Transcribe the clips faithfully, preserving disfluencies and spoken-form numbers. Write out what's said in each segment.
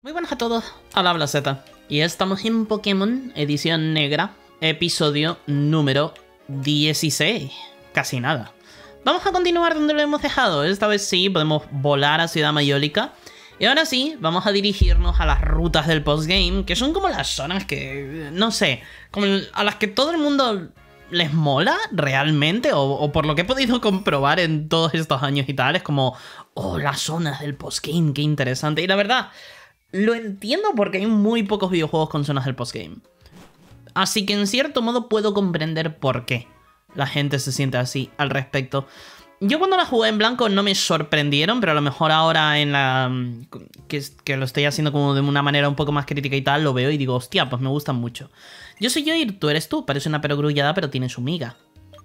Muy buenas a todos, hola habla Z. Y estamos en Pokémon Edición Negra, episodio número dieciséis. Casi nada. Vamos a continuar donde lo hemos dejado. Esta vez sí, podemos volar a Ciudad Mayólica. Y ahora sí, vamos a dirigirnos a las rutas del postgame, que son como las zonas que, no sé, como a las que todo el mundo les mola realmente, o, o por lo que he podido comprobar en todos estos años y tal, es como, oh, las zonas del postgame, qué interesante. Y la verdad, lo entiendo porque hay muy pocos videojuegos con zonas del postgame. Así que en cierto modo puedo comprender por qué la gente se siente así al respecto. Yo cuando la jugué en blanco no me sorprendieron, pero a lo mejor ahora en la... Que, que lo estoy haciendo como de una manera un poco más crítica y tal, lo veo y digo, hostia, pues me gustan mucho. Yo soy Yoir, tú eres tú, parece una perogrullada pero tiene su miga.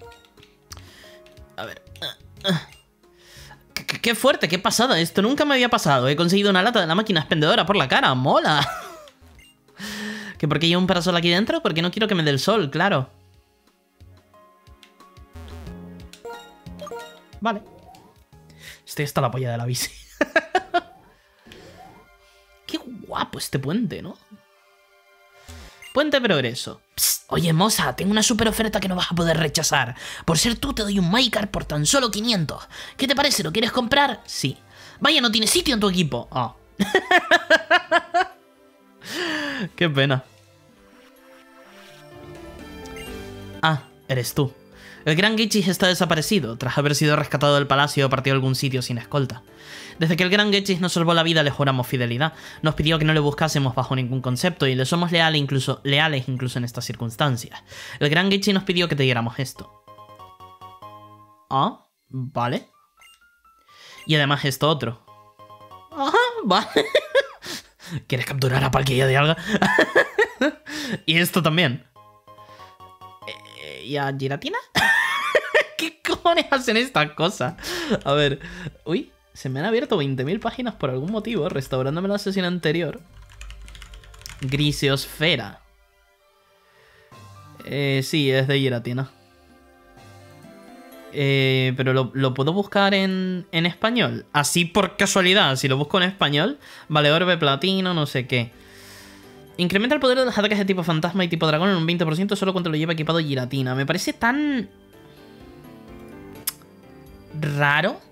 A ver... Uh, uh. Qué, qué fuerte, qué pasada, esto nunca me había pasado. He conseguido una lata de la máquina expendedora por la cara, mola. ¿Que por qué llevo un parasol aquí dentro? Porque no quiero que me dé el sol, claro. Vale. Estoy hasta la polla de la bici. Qué guapo este puente, ¿no? Puente Progreso. Psst, oye, moza, tengo una super oferta que no vas a poder rechazar. Por ser tú te doy un Magikarp por tan solo quinientos. ¿Qué te parece? ¿Lo quieres comprar? Sí. Vaya, no tiene sitio en tu equipo. Oh. Qué pena. Ah, eres tú. El Gran Gechis está desaparecido, tras haber sido rescatado del palacio o partido a algún sitio sin escolta. Desde que el Gran Gechis nos salvó la vida le juramos fidelidad. Nos pidió que no le buscásemos bajo ningún concepto y le somos leales incluso, leales incluso en estas circunstancias. El Gran Gechis nos pidió que te diéramos esto. Ah, vale. Y además esto otro. Ajá, vale. ¿Quieres capturar a Palkia de Alga? Y esto también. ¿Y a Giratina? ¿Qué cojones hacen estas cosas? A ver. Uy, se me han abierto veinte mil páginas por algún motivo, restaurándome la sesión anterior. Griseosfera. Eh, sí, es de Giratina. Eh, pero lo, lo puedo buscar en, en español. Así por casualidad, si lo busco en español. Vale, orbe platino, no sé qué. Incrementa el poder de los ataques de tipo fantasma y tipo dragón en un veinte por ciento solo cuando lo lleva equipado Giratina. Me parece tan... raro.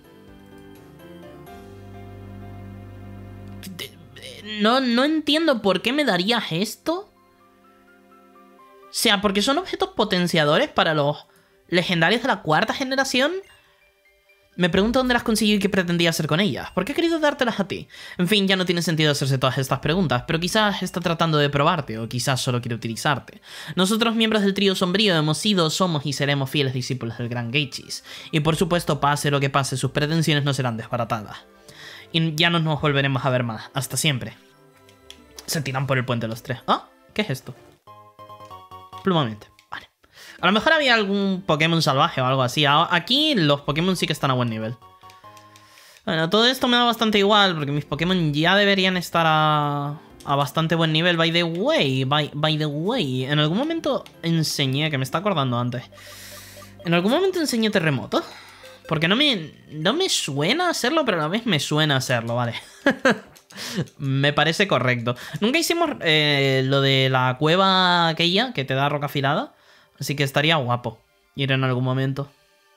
No, no entiendo por qué me darías esto. O sea, porque son objetos potenciadores para los legendarios de la cuarta generación. Me pregunto dónde las conseguí y qué pretendía hacer con ellas. ¿Por qué he querido dártelas a ti? En fin, ya no tiene sentido hacerse todas estas preguntas, pero quizás está tratando de probarte, o quizás solo quiere utilizarte. Nosotros, miembros del trío sombrío, hemos sido, somos y seremos fieles discípulos del Gran Gechis. Y por supuesto, pase lo que pase, sus pretensiones no serán desbaratadas. Y ya no nos volveremos a ver más. Hasta siempre. Se tiran por el puente los tres. ¿Ah? ¿Qué es esto? Plumamente. A lo mejor había algún Pokémon salvaje o algo así. Aquí los Pokémon sí que están a buen nivel. Bueno, todo esto me da bastante igual porque mis Pokémon ya deberían estar a, a bastante buen nivel. By the way, by, by the way, en algún momento enseñé, que me está acordando antes. En algún momento enseñé Terremoto. Porque no me, no me suena hacerlo, pero a la vez me suena hacerlo, vale. Me parece correcto. Nunca hicimos eh, lo de la cueva aquella que te da roca afilada. Así que estaría guapo ir en algún momento.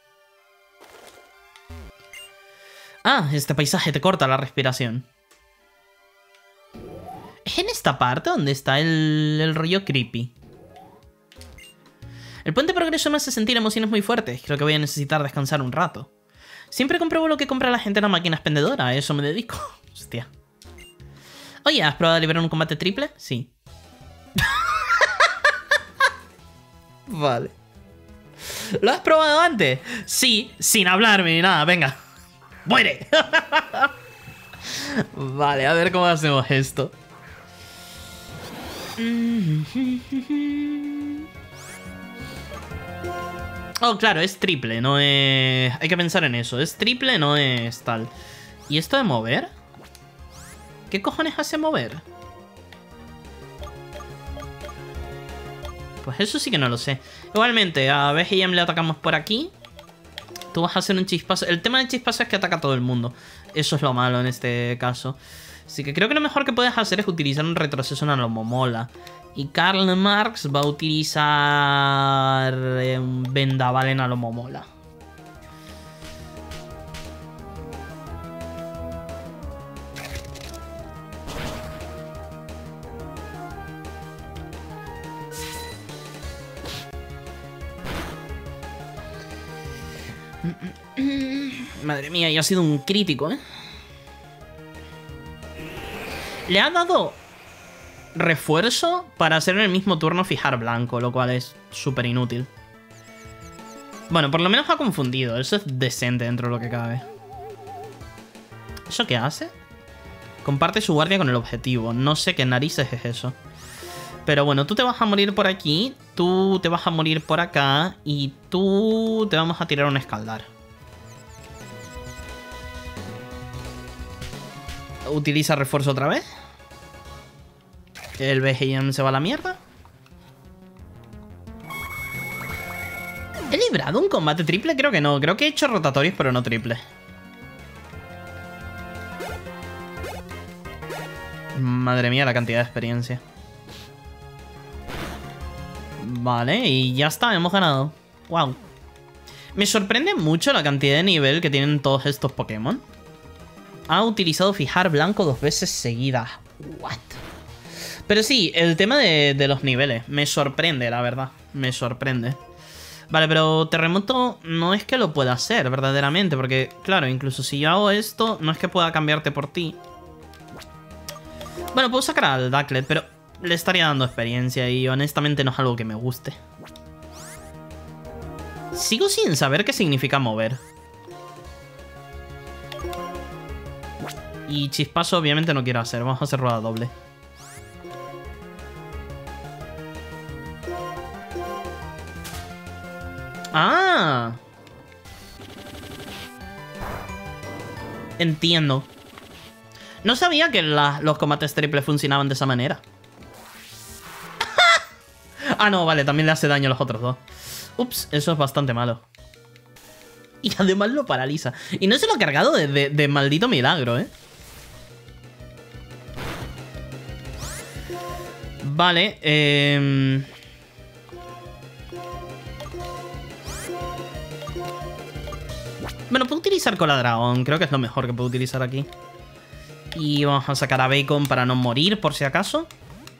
Ah, este paisaje te corta la respiración. ¿Es en esta parte donde está el, el rollo creepy? El puente Progreso me hace sentir emociones muy fuertes. Creo que voy a necesitar descansar un rato. Siempre compruebo lo que compra la gente en la máquina expendedora. A eso me dedico. Hostia. Oye, ¿has probado a liberar un combate triple? Sí. Vale. ¿Lo has probado antes? Sí, sin hablarme ni nada, venga. ¡Muere! Vale, a ver cómo hacemos esto. Oh, claro, es triple, no es... Hay que pensar en eso, es triple, no es tal. ¿Y esto de mover? ¿Qué cojones hace mover? Pues eso sí que no lo sé. Igualmente, a B G M le atacamos por aquí. Tú vas a hacer un chispazo. El tema del chispazo es que ataca a todo el mundo. Eso es lo malo en este caso. Así que creo que lo mejor que puedes hacer es utilizar un retroceso en Alomomola. Y Karl Marx va a utilizar eh, un vendaval en Alomomola. Madre mía, ya ha sido un crítico, ¿eh? Le ha dado refuerzo para hacer en el mismo turno fijar blanco, lo cual es súper inútil. Bueno, por lo menos ha confundido. Eso es decente dentro de lo que cabe. ¿Eso qué hace? Comparte su guardia con el objetivo. No sé qué narices es eso. Pero bueno, tú te vas a morir por aquí, tú te vas a morir por acá y tú te vamos a tirar un escaldar. Utiliza refuerzo otra vez. El B G M se va a la mierda. ¿He librado un combate triple? Creo que no. Creo que he hecho rotatorios, pero no triple. Madre mía, la cantidad de experiencia. Vale, y ya está, hemos ganado. Wow. Me sorprende mucho la cantidad de nivel que tienen todos estos Pokémon. Ha utilizado fijar blanco dos veces seguidas. What? Pero sí, el tema de, de los niveles. Me sorprende, la verdad. Me sorprende. Vale, pero terremoto no es que lo pueda hacer verdaderamente. Porque, claro, incluso si yo hago esto, no es que pueda cambiarte por ti. Bueno, puedo sacar al Ducklet, pero le estaría dando experiencia y honestamente no es algo que me guste. Sigo sin saber qué significa mover. Y chispazo obviamente no quiero hacer. Vamos a hacer rueda doble. ¡Ah! Entiendo. No sabía que la, los combates triple funcionaban de esa manera. Ah, no, vale, también le hace daño a los otros dos. Ups, eso es bastante malo. Y además lo paraliza. Y no se lo ha cargado de, de, de maldito milagro, ¿eh? Vale, eh... bueno, puedo utilizar cola dragón. Creo que es lo mejor que puedo utilizar aquí. Y vamos a sacar a Bacon para no morir, por si acaso.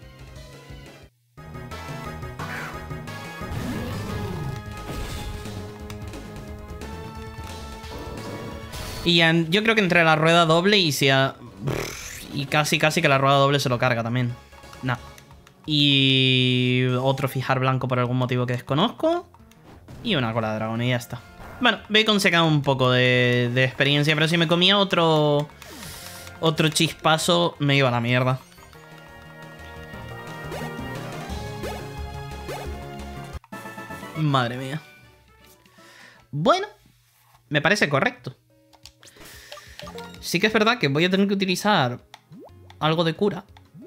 Y en, yo creo que entre la rueda doble y si a, y casi casi que la rueda doble se lo carga también. Nah. Y otro fijar blanco por algún motivo que desconozco. Y una cola de dragón y ya está. Bueno, Bacon se cae un poco de, de experiencia, pero si me comía otro... Otro chispazo, me iba a la mierda. Madre mía. Bueno, me parece correcto. Sí que es verdad que voy a tener que utilizar algo de cura.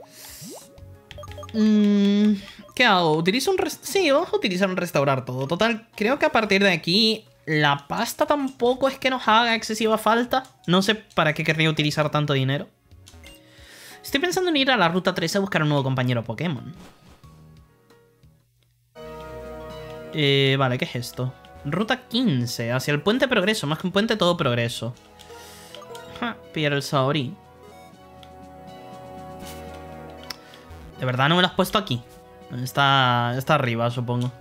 Mm, ¿Qué hago? ¿Utilizo un rest- Sí, vamos a utilizar un restaurar todo. Total, creo que a partir de aquí la pasta tampoco es que nos haga excesiva falta. No sé para qué querría utilizar tanto dinero. Estoy pensando en ir a la ruta tres a buscar un nuevo compañero Pokémon. Eh, vale, ¿qué es esto? Ruta quince, hacia el puente progreso. Más que un puente, todo progreso. Ja, pillar el Saori. ¿De verdad no me lo has puesto aquí? Está, está arriba, supongo.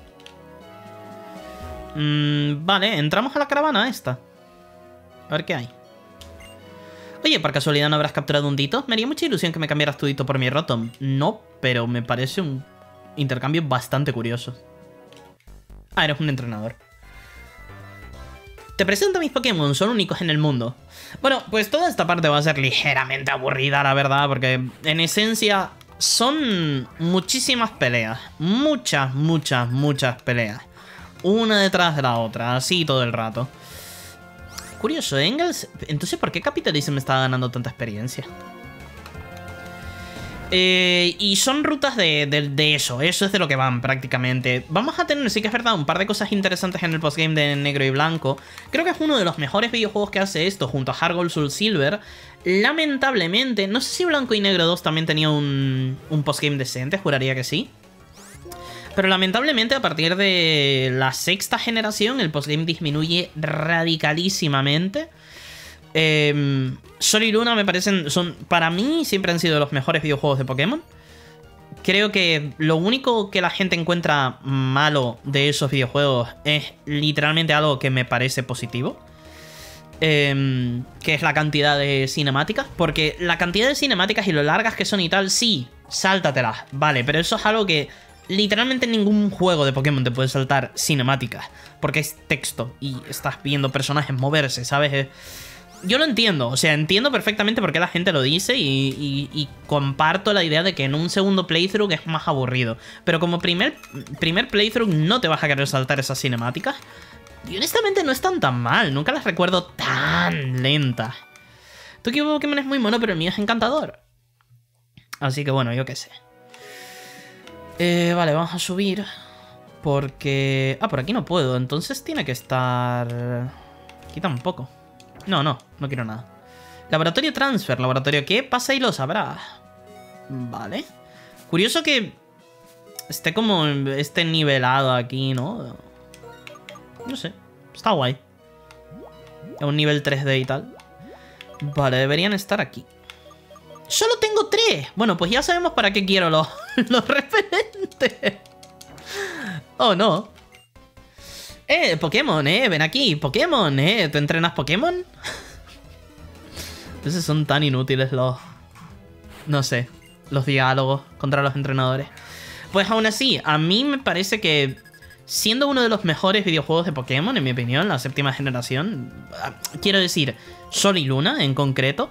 Mm, vale, entramos a la caravana esta. A ver qué hay. Oye, ¿por casualidad no habrás capturado un Dito? Me haría mucha ilusión que me cambiaras tu Dito por mi Rotom. No, pero me parece un intercambio bastante curioso. Ah, eres un entrenador. Te presento a mis Pokémon, son únicos en el mundo. Bueno, pues toda esta parte va a ser ligeramente aburrida, la verdad, porque en esencia son muchísimas peleas. Muchas, muchas, muchas peleas. Una detrás de la otra, así todo el rato. Curioso, Engels. Entonces, ¿por qué Capitalism me está ganando tanta experiencia? Eh, y son rutas de, de, de eso, eso es de lo que van prácticamente. Vamos a tener, sí que es verdad, un par de cosas interesantes en el postgame de Negro y Blanco. Creo que es uno de los mejores videojuegos que hace esto, junto a Heart Gold Soul Silver. Lamentablemente, no sé si Blanco y Negro dos también tenía un, un postgame decente, juraría que sí. Pero lamentablemente a partir de la sexta generación el postgame disminuye radicalísimamente. Eh, Sol y Luna me parecen, son, para mí siempre han sido los mejores videojuegos de Pokémon. Creo que lo único que la gente encuentra malo de esos videojuegos es literalmente algo que me parece positivo. Eh, que es la cantidad de cinemáticas. Porque la cantidad de cinemáticas y lo largas que son y tal, sí, sáltatelas, vale. Pero eso es algo que literalmente en ningún juego de Pokémon te puede saltar cinemáticas. Porque es texto y estás viendo personajes moverse, ¿sabes? Yo lo entiendo, o sea, entiendo perfectamente por qué la gente lo dice y, y, y comparto la idea de que en un segundo playthrough es más aburrido. Pero como primer, primer playthrough no te vas a querer saltar esas cinemáticas. Y honestamente no están tan mal, nunca las recuerdo tan lentas. Tu equipo Pokémon es muy mono, pero el mío es encantador. Así que bueno, yo qué sé. Eh, vale, vamos a subir. Porque... Ah, por aquí no puedo, entonces tiene que estar... Aquí tampoco. No, no, no quiero nada. Laboratorio Transfer, laboratorio que pasa y lo sabrá. Vale. Curioso que esté como esté nivelado aquí, ¿no? No sé, está guay. Es un nivel tres D y tal. Vale, deberían estar aquí. ¡Solo tengo tres! Bueno, pues ya sabemos para qué quiero los, los referentes. Oh, no. Eh, Pokémon, eh, ven aquí, Pokémon, eh, ¿tú entrenas Pokémon? Entonces son tan inútiles los... No sé, los diálogos contra los entrenadores. Pues aún así, a mí me parece que siendo uno de los mejores videojuegos de Pokémon, en mi opinión, la séptima generación, quiero decir, Sol y Luna en concreto,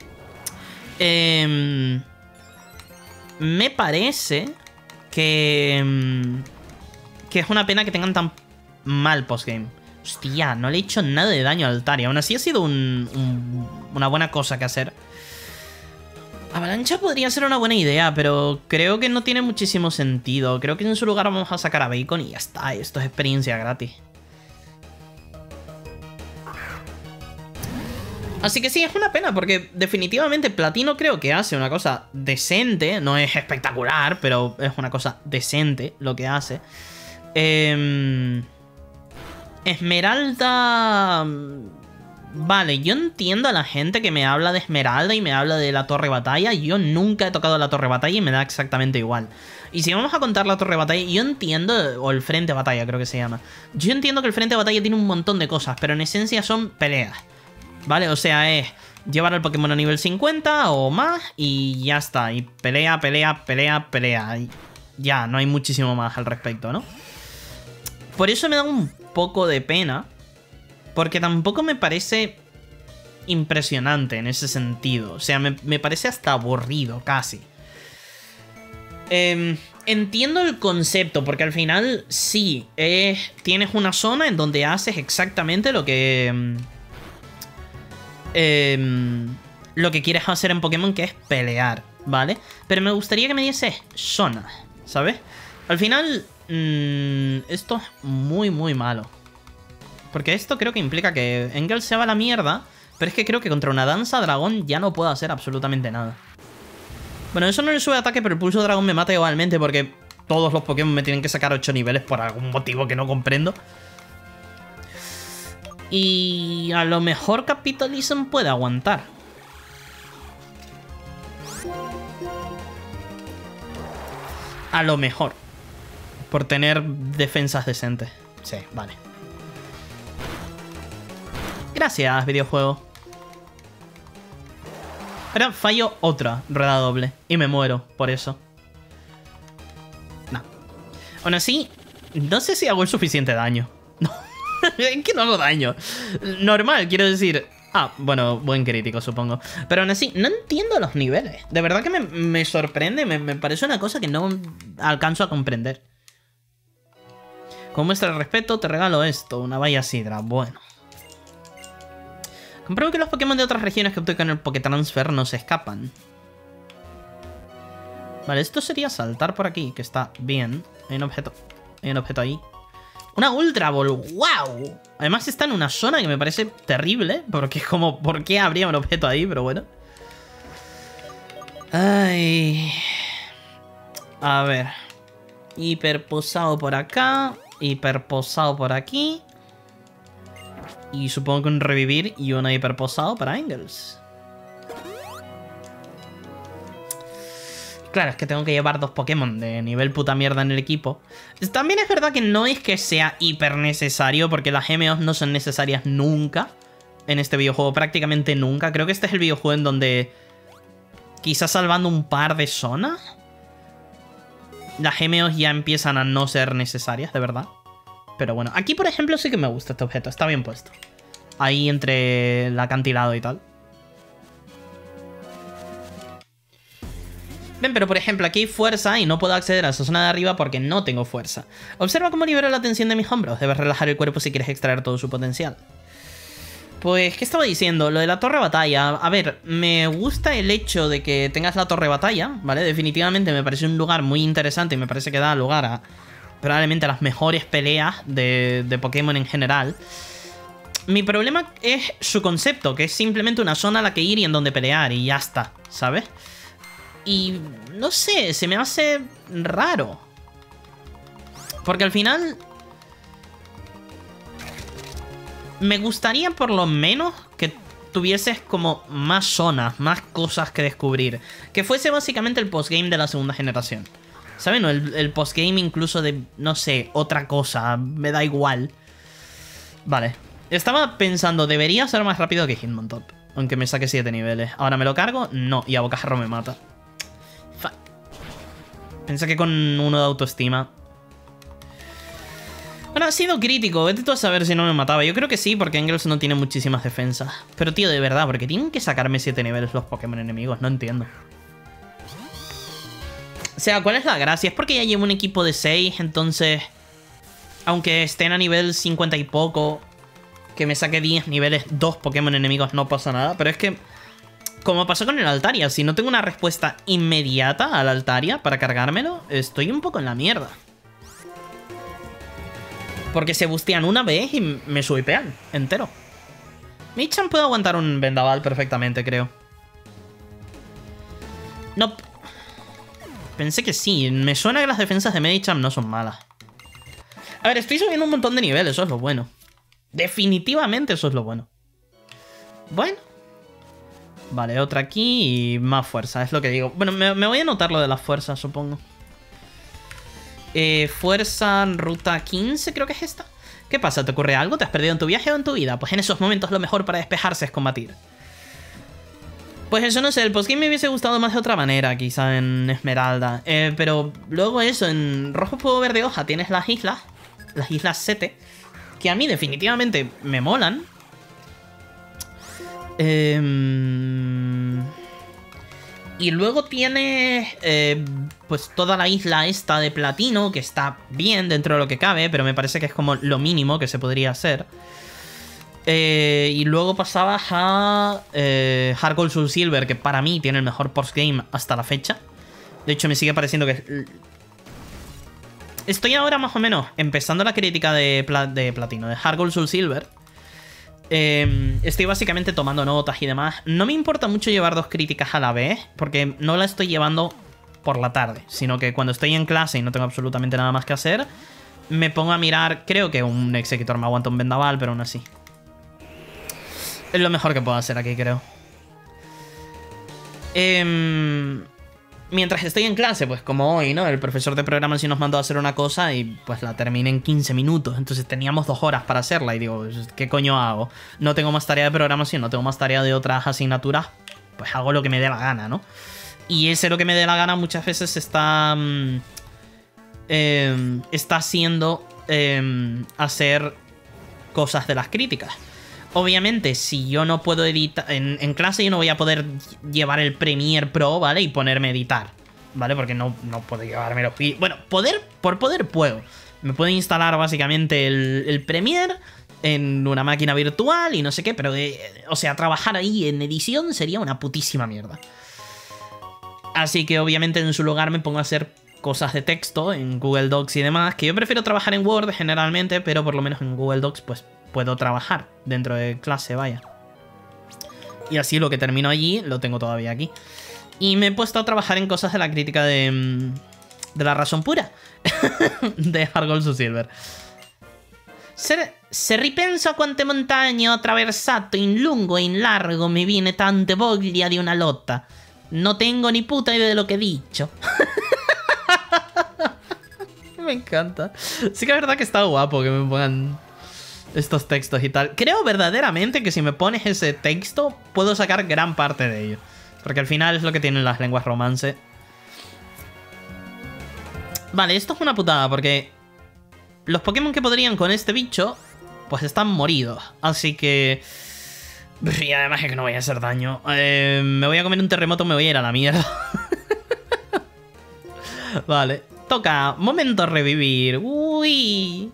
eh, me parece que, que es una pena que tengan tan mal postgame. Hostia, no le he hecho nada de daño a Altaria. Aún así ha sido un, un, una buena cosa que hacer. Avalancha podría ser una buena idea, pero creo que no tiene muchísimo sentido. Creo que en su lugar vamos a sacar a Bacon y ya está. Esto es experiencia gratis. Así que sí, es una pena porque definitivamente Platino creo que hace una cosa decente. No es espectacular, pero es una cosa decente lo que hace. Eh... Esmeralda... Vale, yo entiendo a la gente que me habla de Esmeralda y me habla de la Torre Batalla. Yo nunca he tocado la Torre Batalla y me da exactamente igual. Y si vamos a contar la Torre Batalla, yo entiendo... O el Frente Batalla creo que se llama. Yo entiendo que el Frente Batalla tiene un montón de cosas, pero en esencia son peleas, ¿vale? O sea, es llevar al Pokémon a nivel cincuenta o más y ya está. Y pelea, pelea, pelea, pelea. Y ya, no hay muchísimo más al respecto, ¿no? Por eso me da un poco de pena, porque tampoco me parece impresionante en ese sentido. O sea, me, me parece hasta aburrido, casi. Eh, entiendo el concepto, porque al final sí, eh, tienes una zona en donde haces exactamente lo que... Eh, lo que quieres hacer en Pokémon, que es pelear, ¿vale? Pero me gustaría que me dieses zonas, ¿sabes? Al final... Esto es muy, muy malo. Porque esto creo que implica que Engel se va a la mierda. Pero es que creo que contra una danza dragón ya no puedo hacer absolutamente nada. Bueno, eso no le sube ataque, pero el pulso dragón me mata igualmente porque todos los Pokémon me tienen que sacar ocho niveles por algún motivo que no comprendo. Y a lo mejor Capitalism puede aguantar. A lo mejor. Por tener defensas decentes. Sí, vale. Gracias, videojuego. Ahora fallo otra rueda doble. Y me muero por eso. No. Aún así, no sé si hago el suficiente daño. No. Es que no hago daño. Normal, quiero decir... Ah, bueno, buen crítico, supongo. Pero aún así, no entiendo los niveles. De verdad que me, me sorprende. Me, me parece una cosa que no alcanzo a comprender. Como muestra de respeto, te regalo esto. Una valla sidra. Bueno. Compruebo que los Pokémon de otras regiones que obtengan el Pokétransfer no se escapan. Vale, esto sería saltar por aquí, que está bien. Hay un objeto. Hay un objeto ahí. Una Ultra Ball. ¡Wow! Además está en una zona que me parece terrible. Porque es como, ¿por qué habría un objeto ahí? Pero bueno. Ay. A ver. Hiperposado por acá. Hiperposado por aquí. Y supongo que un revivir y un hiperposado para Engels. Claro, es que tengo que llevar dos Pokémon de nivel puta mierda en el equipo. También es verdad que no es que sea hiper necesario, porque las G M Os no son necesarias nunca en este videojuego, prácticamente nunca. Creo que este es el videojuego en donde, quizás salvando un par de zonas, las G M Os ya empiezan a no ser necesarias, de verdad. Pero bueno, aquí por ejemplo sí que me gusta este objeto, está bien puesto. Ahí entre el acantilado y tal. Ven, pero por ejemplo aquí hay fuerza y no puedo acceder a esa zona de arriba porque no tengo fuerza. Observa cómo libero la tensión de mis hombros. Debes relajar el cuerpo si quieres extraer todo su potencial. Pues, ¿qué estaba diciendo? Lo de la torre batalla. A ver, me gusta el hecho de que tengas la torre batalla, ¿vale? Definitivamente me parece un lugar muy interesante y me parece que da lugar a probablemente a las mejores peleas de, de Pokémon en general. Mi problema es su concepto, que es simplemente una zona a la que ir y en donde pelear y ya está, ¿sabes? Y no sé, se me hace raro. Porque al final me gustaría por lo menos que tuvieses como más zonas, más cosas que descubrir. Que fuese básicamente el postgame de la segunda generación. ¿Saben? El, el postgame incluso de, no sé, otra cosa. Me da igual. Vale. Estaba pensando, debería ser más rápido que Hitmontop. Aunque me saque siete niveles. Ahora me lo cargo, no. Y a bocajarro me mata. Pensé que con uno de autoestima. Bueno, ha sido crítico. Vete tú a saber si no me mataba. Yo creo que sí, porque Engels no tiene muchísimas defensas. Pero tío, de verdad, porque tienen que sacarme siete niveles los Pokémon enemigos. No entiendo. O sea, ¿cuál es la gracia? Es porque ya llevo un equipo de seis, entonces, aunque estén a nivel cincuenta y poco, que me saque diez niveles, dos Pokémon enemigos, no pasa nada. Pero es que, como pasó con el Altaria, si no tengo una respuesta inmediata al Altaria para cargármelo, estoy un poco en la mierda. Porque se bustean una vez y me swipean entero. Medicham puede aguantar un vendaval perfectamente, creo. No. Pensé que sí. Me suena que las defensas de Medicham no son malas. A ver, estoy subiendo un montón de niveles, eso es lo bueno. Definitivamente eso es lo bueno. Bueno. Vale, otra aquí y más fuerza, es lo que digo. Bueno, me, me voy a anotar lo de las fuerzas, supongo. Eh, fuerza ruta quince, creo que es esta. ¿Qué pasa? ¿Te ocurre algo? ¿Te has perdido en tu viaje o en tu vida? Pues en esos momentos lo mejor para despejarse es combatir. Pues eso, no sé, el postgame me hubiese gustado más de otra manera, quizá en Esmeralda. Eh, pero luego eso, en Rojo Fuego Verde Hoja tienes las islas, las islas Sete, que a mí definitivamente me molan. Eh, y luego tienes eh, pues toda la isla esta de Platino, que está bien dentro de lo que cabe, pero me parece que es como lo mínimo que se podría hacer. Eh, y luego pasabas a eh, Heart Gold Soul Silver, que para mí tiene el mejor postgame hasta la fecha. De hecho, me sigue pareciendo que... Estoy ahora más o menos empezando la crítica de, pla de Platino, de Heart Gold Soul Silver. Eh, estoy básicamente tomando notas y demás. No me importa mucho llevar dos críticas a la vez, porque no la estoy llevando por la tarde, sino que cuando estoy en clase y no tengo absolutamente nada más que hacer, me pongo a mirar. Creo que un Executor me aguanta un vendaval, pero aún así es lo mejor que puedo hacer aquí, creo. Eh, mientras estoy en clase, pues como hoy, ¿no? El profesor de programación nos mandó a hacer una cosa y pues la terminé en quince minutos. Entonces teníamos dos horas para hacerla y digo, ¿qué coño hago? No tengo más tarea de programación, no tengo más tarea de otras asignaturas, pues hago lo que me dé la gana, ¿no? Y ese lo que me dé la gana muchas veces está... Eh, está haciendo eh, hacer cosas de las críticas. Obviamente, si yo no puedo editar... En, en clase yo no voy a poder llevar el Premiere Pro, ¿vale? Y ponerme a editar, ¿vale? Porque no, no puedo llevármelo. Y, bueno, poder, por poder puedo. Me puedo instalar básicamente el, el Premiere en una máquina virtual y no sé qué, pero... Eh, o sea, trabajar ahí en edición sería una putísima mierda. Así que obviamente en su lugar me pongo a hacer cosas de texto en Google Docs y demás, que yo prefiero trabajar en Word generalmente, pero por lo menos en Google Docs pues puedo trabajar dentro de clase, vaya. Y así lo que termino allí lo tengo todavía aquí. Y me he puesto a trabajar en cosas de la crítica de, de la razón pura de Hard Gold su Silver. Se, se ripenso a quante montagne ho attraversato in lungo e in largo, me viene tante voglia di una lotta. No tengo ni puta idea de lo que he dicho. Me encanta. Sí que es verdad que está guapo que me pongan estos textos y tal. Creo verdaderamente que si me pones ese texto puedo sacar gran parte de ello. Porque al final es lo que tienen las lenguas romance. Vale, esto es una putada porque los Pokémon que podrían con este bicho pues están moridos. Así que... Y además es que no voy a hacer daño. Eh, me voy a comer un terremoto, me voy a ir a la mierda. Vale. Toca. Momento revivir. Uy.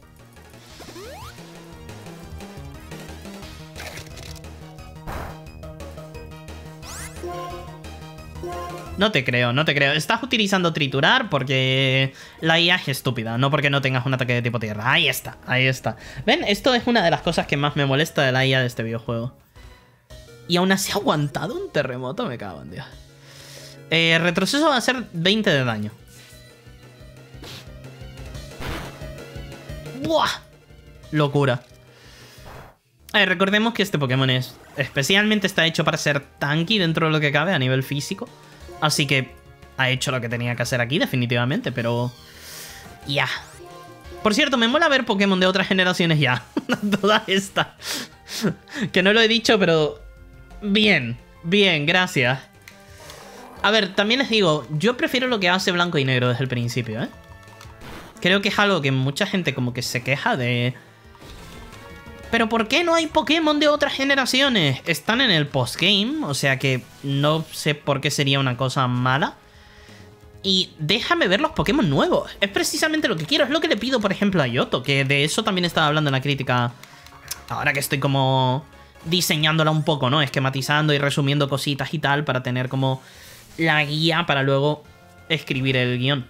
No te creo, no te creo. Estás utilizando triturar porque la I A es estúpida, no porque no tengas un ataque de tipo tierra. Ahí está, ahí está. ¿Ven? Esto es una de las cosas que más me molesta de la I A de este videojuego. Y aún así ha aguantado un terremoto, me cago en Dios. Eh, retroceso va a ser veinte de daño. ¡Buah! Locura. A ver, recordemos que este Pokémon es especialmente está hecho para ser tanky dentro de lo que cabe a nivel físico. Así que ha hecho lo que tenía que hacer aquí, definitivamente, pero... Ya. Por cierto, me mola ver Pokémon de otras generaciones ya. Toda esta. Que no lo he dicho, pero... Bien, bien, gracias. A ver, también les digo, yo prefiero lo que hace Blanco y Negro desde el principio, ¿eh? Creo que es algo que mucha gente como que se queja de... ¿Pero por qué no hay Pokémon de otras generaciones? Están en el postgame, o sea que no sé por qué sería una cosa mala. Y déjame ver los Pokémon nuevos. Es precisamente lo que quiero, es lo que le pido, por ejemplo, a Yoto, que de eso también estaba hablando en la crítica. Ahora que estoy como diseñándola un poco, ¿no? Esquematizando y resumiendo cositas y tal para tener como la guía para luego escribir el guión.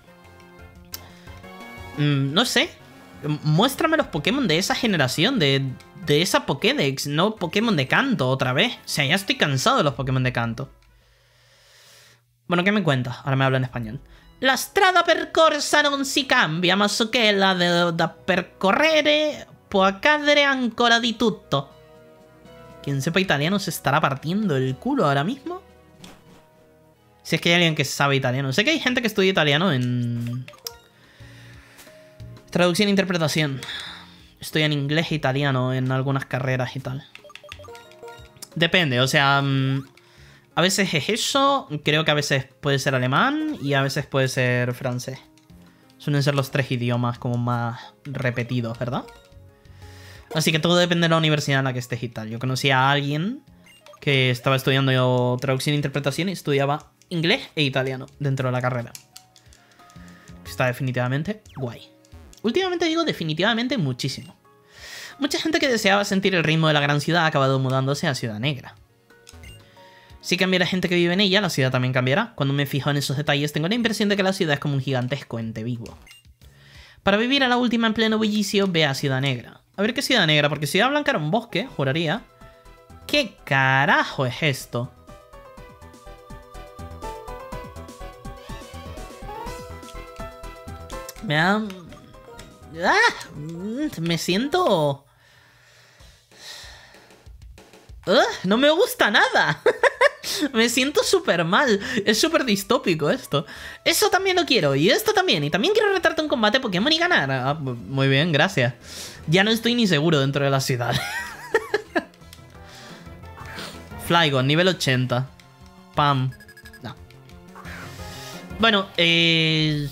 Mm, no sé. Muéstrame los Pokémon de esa generación, de, de esa Pokédex, no Pokémon de Kanto otra vez. O sea, ya estoy cansado de los Pokémon de Kanto. Bueno, ¿qué me cuentas? Ahora me habla en español. La strada percorsa non si cambia, ma so che la de, da percorrere può accadere ancora di tutto. Quien sepa italiano se estará partiendo el culo ahora mismo. Si es que hay alguien que sabe italiano. Sé que hay gente que estudia italiano en... Traducción e interpretación. Estoy en inglés e italiano en algunas carreras y tal. Depende, o sea... A veces es eso, creo que a veces puede ser alemán y a veces puede ser francés. Suelen ser los tres idiomas como más repetidos, ¿verdad? Así que todo depende de la universidad en la que estés y tal. Yo conocí a alguien que estaba estudiando yo traducción e interpretación y estudiaba inglés e italiano dentro de la carrera. Está definitivamente guay. Últimamente digo definitivamente muchísimo. Mucha gente que deseaba sentir el ritmo de la gran ciudad ha acabado mudándose a Ciudad Negra. Si cambia la gente que vive en ella, la ciudad también cambiará. Cuando me fijo en esos detalles, tengo la impresión de que la ciudad es como un gigantesco ente vivo. Para vivir a la última en pleno bullicio, ve a Ciudad Negra. A ver qué es Ciudad Negra, porque Ciudad Blanca era un bosque, juraría. ¿Qué carajo es esto? Me da... ¡Ah! Me siento... ¡Ugh! No me gusta nada. Me siento súper mal. Es súper distópico esto. Eso también lo quiero. Y esto también. Y también quiero retarte un combate Pokémon y ganar. Ah, muy bien, gracias. Ya no estoy ni seguro dentro de la ciudad. Flygon, nivel ochenta. Pam. No. Bueno, eh...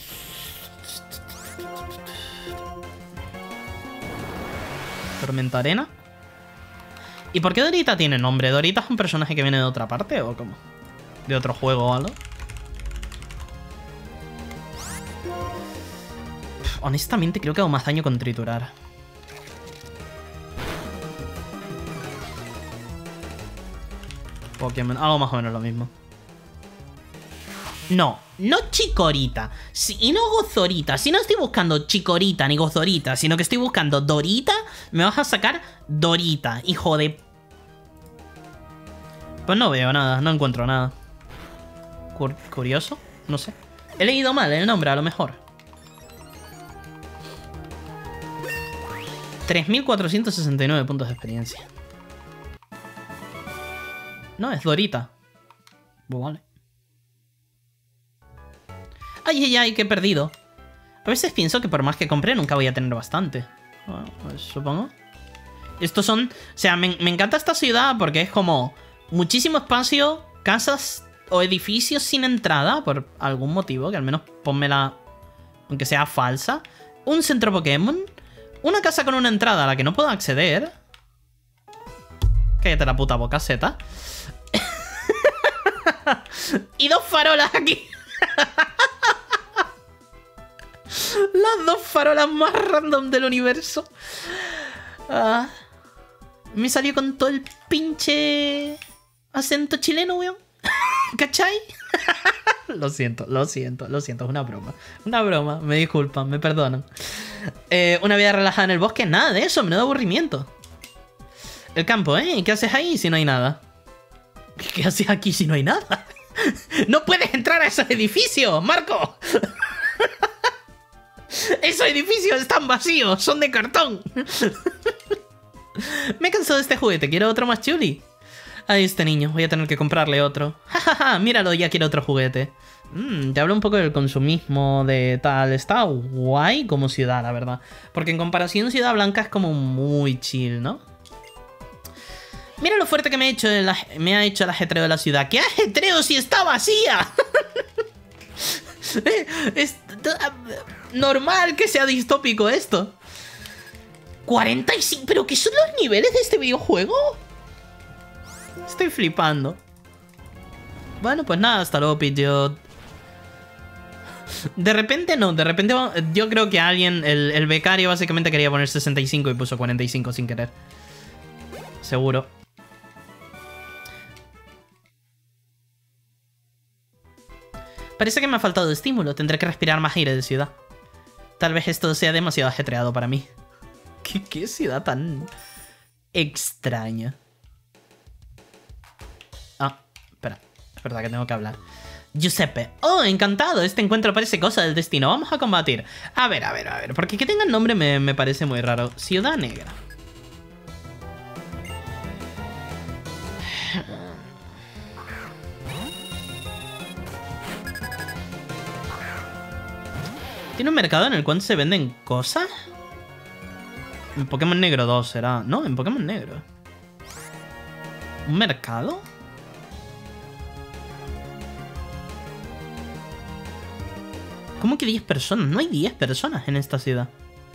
Tormenta Arena. ¿Y por qué Dorita tiene nombre? ¿Dorita es un personaje que viene de otra parte o cómo? ¿De otro juego o algo? Honestamente creo que hago más daño con triturar. Pokémon, hago más o menos lo mismo. No, no Chikorita. Si, y no Gozorita. Si no estoy buscando Chikorita ni Gozorita, sino que estoy buscando Dorita, me vas a sacar Dorita, hijo de... Pues no veo nada, no encuentro nada. Cur curioso, no sé. He leído mal el nombre, a lo mejor. tres mil cuatrocientos sesenta y nueve puntos de experiencia. No, es Dorita. Pues vale. Ay, ay, ay, que he perdido. A veces pienso que por más que compre nunca voy a tener bastante. Bueno, pues supongo. Estos son... O sea, me, me encanta esta ciudad porque es como... Muchísimo espacio, casas o edificios sin entrada, por algún motivo, que al menos pónmela, aunque sea falsa. Un centro Pokémon. Una casa con una entrada a la que no puedo acceder. Cállate la puta boca, Z. Y dos farolas aquí. Las dos farolas más random del universo. Ah, me salió con todo el pinche acento chileno, weón. ¿Cachai? Lo siento, lo siento, lo siento. Es una broma. Una broma. Me disculpan, me perdonan. Eh, una vida relajada en el bosque. Nada de eso, menudo aburrimiento. El campo, ¿eh? ¿Qué haces ahí si no hay nada? ¿Qué haces aquí si no hay nada? ¡No puedes entrar a esos edificios, Marco! Esos edificios están vacíos, son de cartón. Me he cansado de este juguete, quiero otro más chuli. Ay, este niño, voy a tener que comprarle otro. Jajaja, míralo, ya quiero otro juguete. Mm, te hablo un poco del consumismo de tal. Está guay como ciudad, la verdad. Porque en comparación Ciudad Blanca es como muy chill, ¿no? Mira lo fuerte que me, he hecho el, me ha hecho el ajetreo de la ciudad. ¿Qué ajetreo si está vacía? Es normal que sea distópico esto. cuarenta y cinco... ¿Pero qué son los niveles de este videojuego? Estoy flipando. Bueno, pues nada, hasta luego, Pidgeot. De repente no, de repente yo creo que alguien, el, el becario básicamente quería poner sesenta y cinco y puso cuarenta y cinco sin querer. Seguro. Parece que me ha faltado estímulo, tendré que respirar más aire de ciudad. Tal vez esto sea demasiado ajetreado para mí. ¿Qué, qué ciudad tan extraña? Ah, espera, es verdad que tengo que hablar. Giuseppe. Oh, encantado. Este encuentro parece cosa del destino. Vamos a combatir. A ver, a ver, a ver. Porque que tenga el nombre me, me parece muy raro. Ciudad Negra. ¿Tiene un mercado en el cual se venden cosas? En Pokémon Negro dos será. No, en Pokémon Negro. ¿Un mercado? ¿Cómo que diez personas? No hay diez personas en esta ciudad.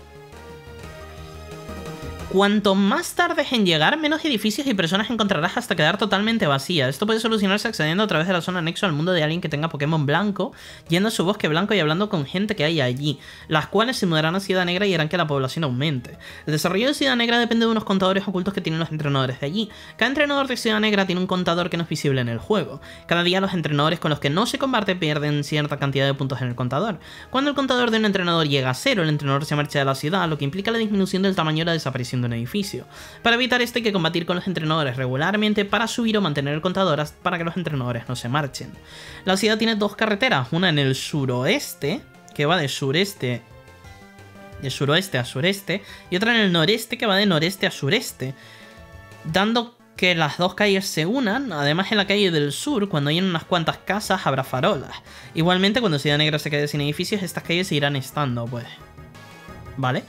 Cuanto más tardes en llegar, menos edificios y personas encontrarás hasta quedar totalmente vacía. Esto puede solucionarse accediendo a través de la zona anexo al mundo de alguien que tenga Pokémon blanco, yendo a su bosque blanco y hablando con gente que hay allí, las cuales se mudarán a Ciudad Negra y harán que la población aumente. El desarrollo de Ciudad Negra depende de unos contadores ocultos que tienen los entrenadores de allí. Cada entrenador de Ciudad Negra tiene un contador que no es visible en el juego. Cada día los entrenadores con los que no se combate pierden cierta cantidad de puntos en el contador. Cuando el contador de un entrenador llega a cero, el entrenador se marcha de la ciudad, lo que implica la disminución del tamaño y la desaparición de un edificio. Para evitar esto hay que combatir con los entrenadores regularmente para subir o mantener el contador para que los entrenadores no se marchen. La ciudad tiene dos carreteras, una en el suroeste, que va de sureste de suroeste a sureste, y otra en el noreste que va de noreste a sureste, dando que las dos calles se unan. Además, en la calle del sur, cuando hay unas cuantas casas, habrá farolas. Igualmente, cuando Ciudad Negra se quede sin edificios, estas calles seguirán estando, pues. ¿Vale?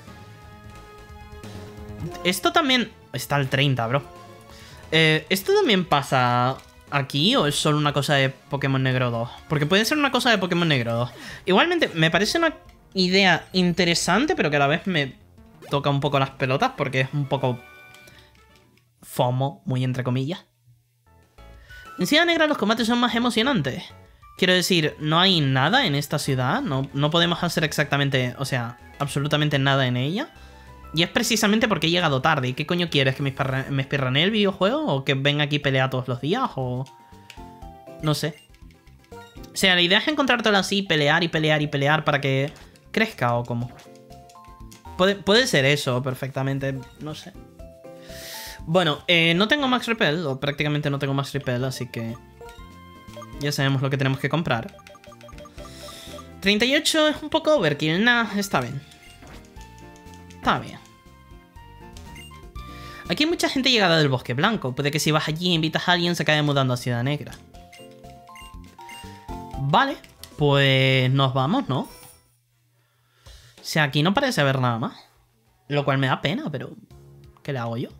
Esto también... Está al treinta, bro. Eh, ¿Esto también pasa aquí o es solo una cosa de Pokémon Negro dos? Porque puede ser una cosa de Pokémon Negro dos. Igualmente, me parece una idea interesante, pero que a la vez me toca un poco las pelotas porque es un poco... FOMO, muy entre comillas. En Ciudad Negra los combates son más emocionantes. Quiero decir, no hay nada en esta ciudad. No, no podemos hacer exactamente... O sea, absolutamente nada en ella. Y es precisamente porque he llegado tarde. ¿Y qué coño quieres? ¿Que me, me espirranee el videojuego? ¿O que venga aquí y pelea todos los días? O... no sé. O sea, la idea es encontrártelo así, pelear y pelear y pelear para que crezca o cómo. Puede, puede ser eso perfectamente, no sé. Bueno, eh, no tengo Max Repel, o prácticamente no tengo Max Repel, así que ya sabemos lo que tenemos que comprar. treinta y ocho es un poco overkill, nah, está bien. Está bien. Aquí hay mucha gente llegada del Bosque Blanco. Puede que si vas allí e invitas a alguien se acabe mudando a Ciudad Negra. Vale, pues nos vamos, ¿no? O sea, aquí no parece haber nada más. Lo cual me da pena, pero ¿qué le hago yo?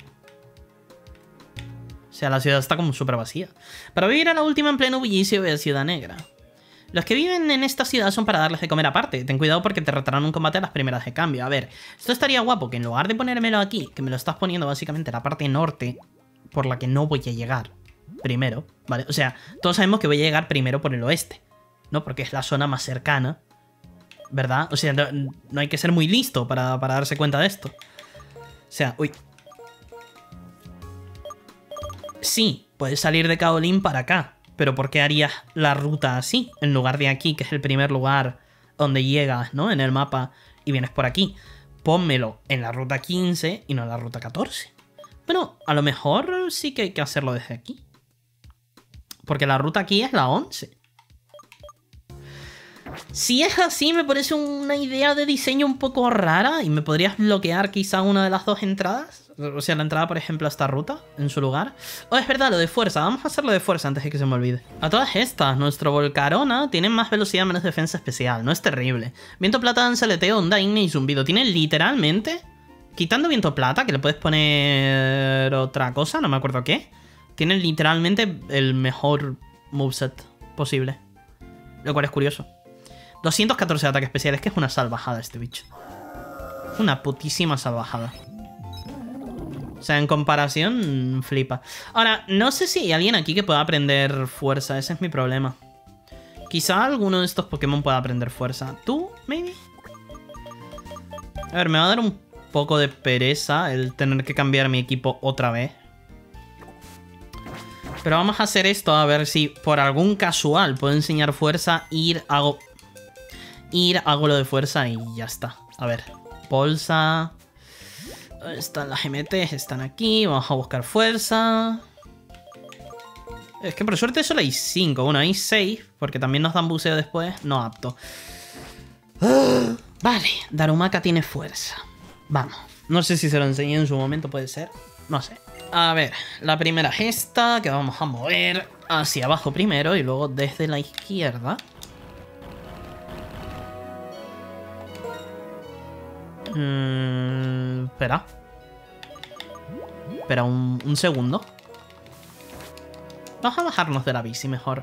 O sea, la ciudad está como súper vacía. Para vivir a la última en pleno bullicio de Ciudad Negra. Los que viven en esta ciudad son para darles de comer aparte. Ten cuidado porque te retarán un combate a las primeras de cambio. A ver, esto estaría guapo que en lugar de ponérmelo aquí, que me lo estás poniendo básicamente en la parte norte, por la que no voy a llegar primero, ¿vale? O sea, todos sabemos que voy a llegar primero por el oeste, ¿no? Porque es la zona más cercana, ¿verdad? O sea, no, no hay que ser muy listo para, para darse cuenta de esto. O sea, uy. Sí, puedes salir de Kaolin para acá. Pero ¿por qué harías la ruta así? En lugar de aquí, que es el primer lugar donde llegas, ¿no? En el mapa y vienes por aquí. Pónmelo en la ruta quince y no en la ruta catorce. Bueno, a lo mejor sí que hay que hacerlo desde aquí. Porque la ruta aquí es la once. Si es así, me parece una idea de diseño un poco rara. Y me podrías bloquear quizá una de las dos entradas. O sea, la entrada, por ejemplo, a esta ruta, en su lugar. Oh, es verdad, lo de fuerza. Vamos a hacerlo de fuerza antes de que se me olvide. A todas estas, nuestro Volcarona tiene más velocidad, menos defensa especial. No es terrible. Viento plata, danza, aleteo, onda, igne y zumbido. Tiene literalmente... Quitando viento plata, que le puedes poner otra cosa, no me acuerdo qué. Tiene literalmente el mejor moveset posible. Lo cual es curioso. doscientos catorce de ataque especial. Es que es una salvajada este bicho. Una putísima salvajada. O sea, en comparación, flipa. Ahora, no sé si hay alguien aquí que pueda aprender fuerza. Ese es mi problema. Quizá alguno de estos Pokémon pueda aprender fuerza. ¿Tú, maybe? A ver, me va a dar un poco de pereza el tener que cambiar mi equipo otra vez. Pero vamos a hacer esto a ver si por algún casual puedo enseñar fuerza. Ir, hago... Ir, hago lo de fuerza y ya está. A ver, bolsa... Están las M Ts, están aquí. Vamos a buscar fuerza. Es que por suerte solo hay cinco. Bueno, hay seis, porque también nos dan buceo después. No apto. Uh, vale, Darumaka tiene fuerza. Vamos. No sé si se lo enseñé en su momento, puede ser. No sé. A ver, la primera es esta, que vamos a mover hacia abajo primero y luego desde la izquierda. Mm, espera. Espera un, un segundo. Vamos a bajarnos de la bici mejor.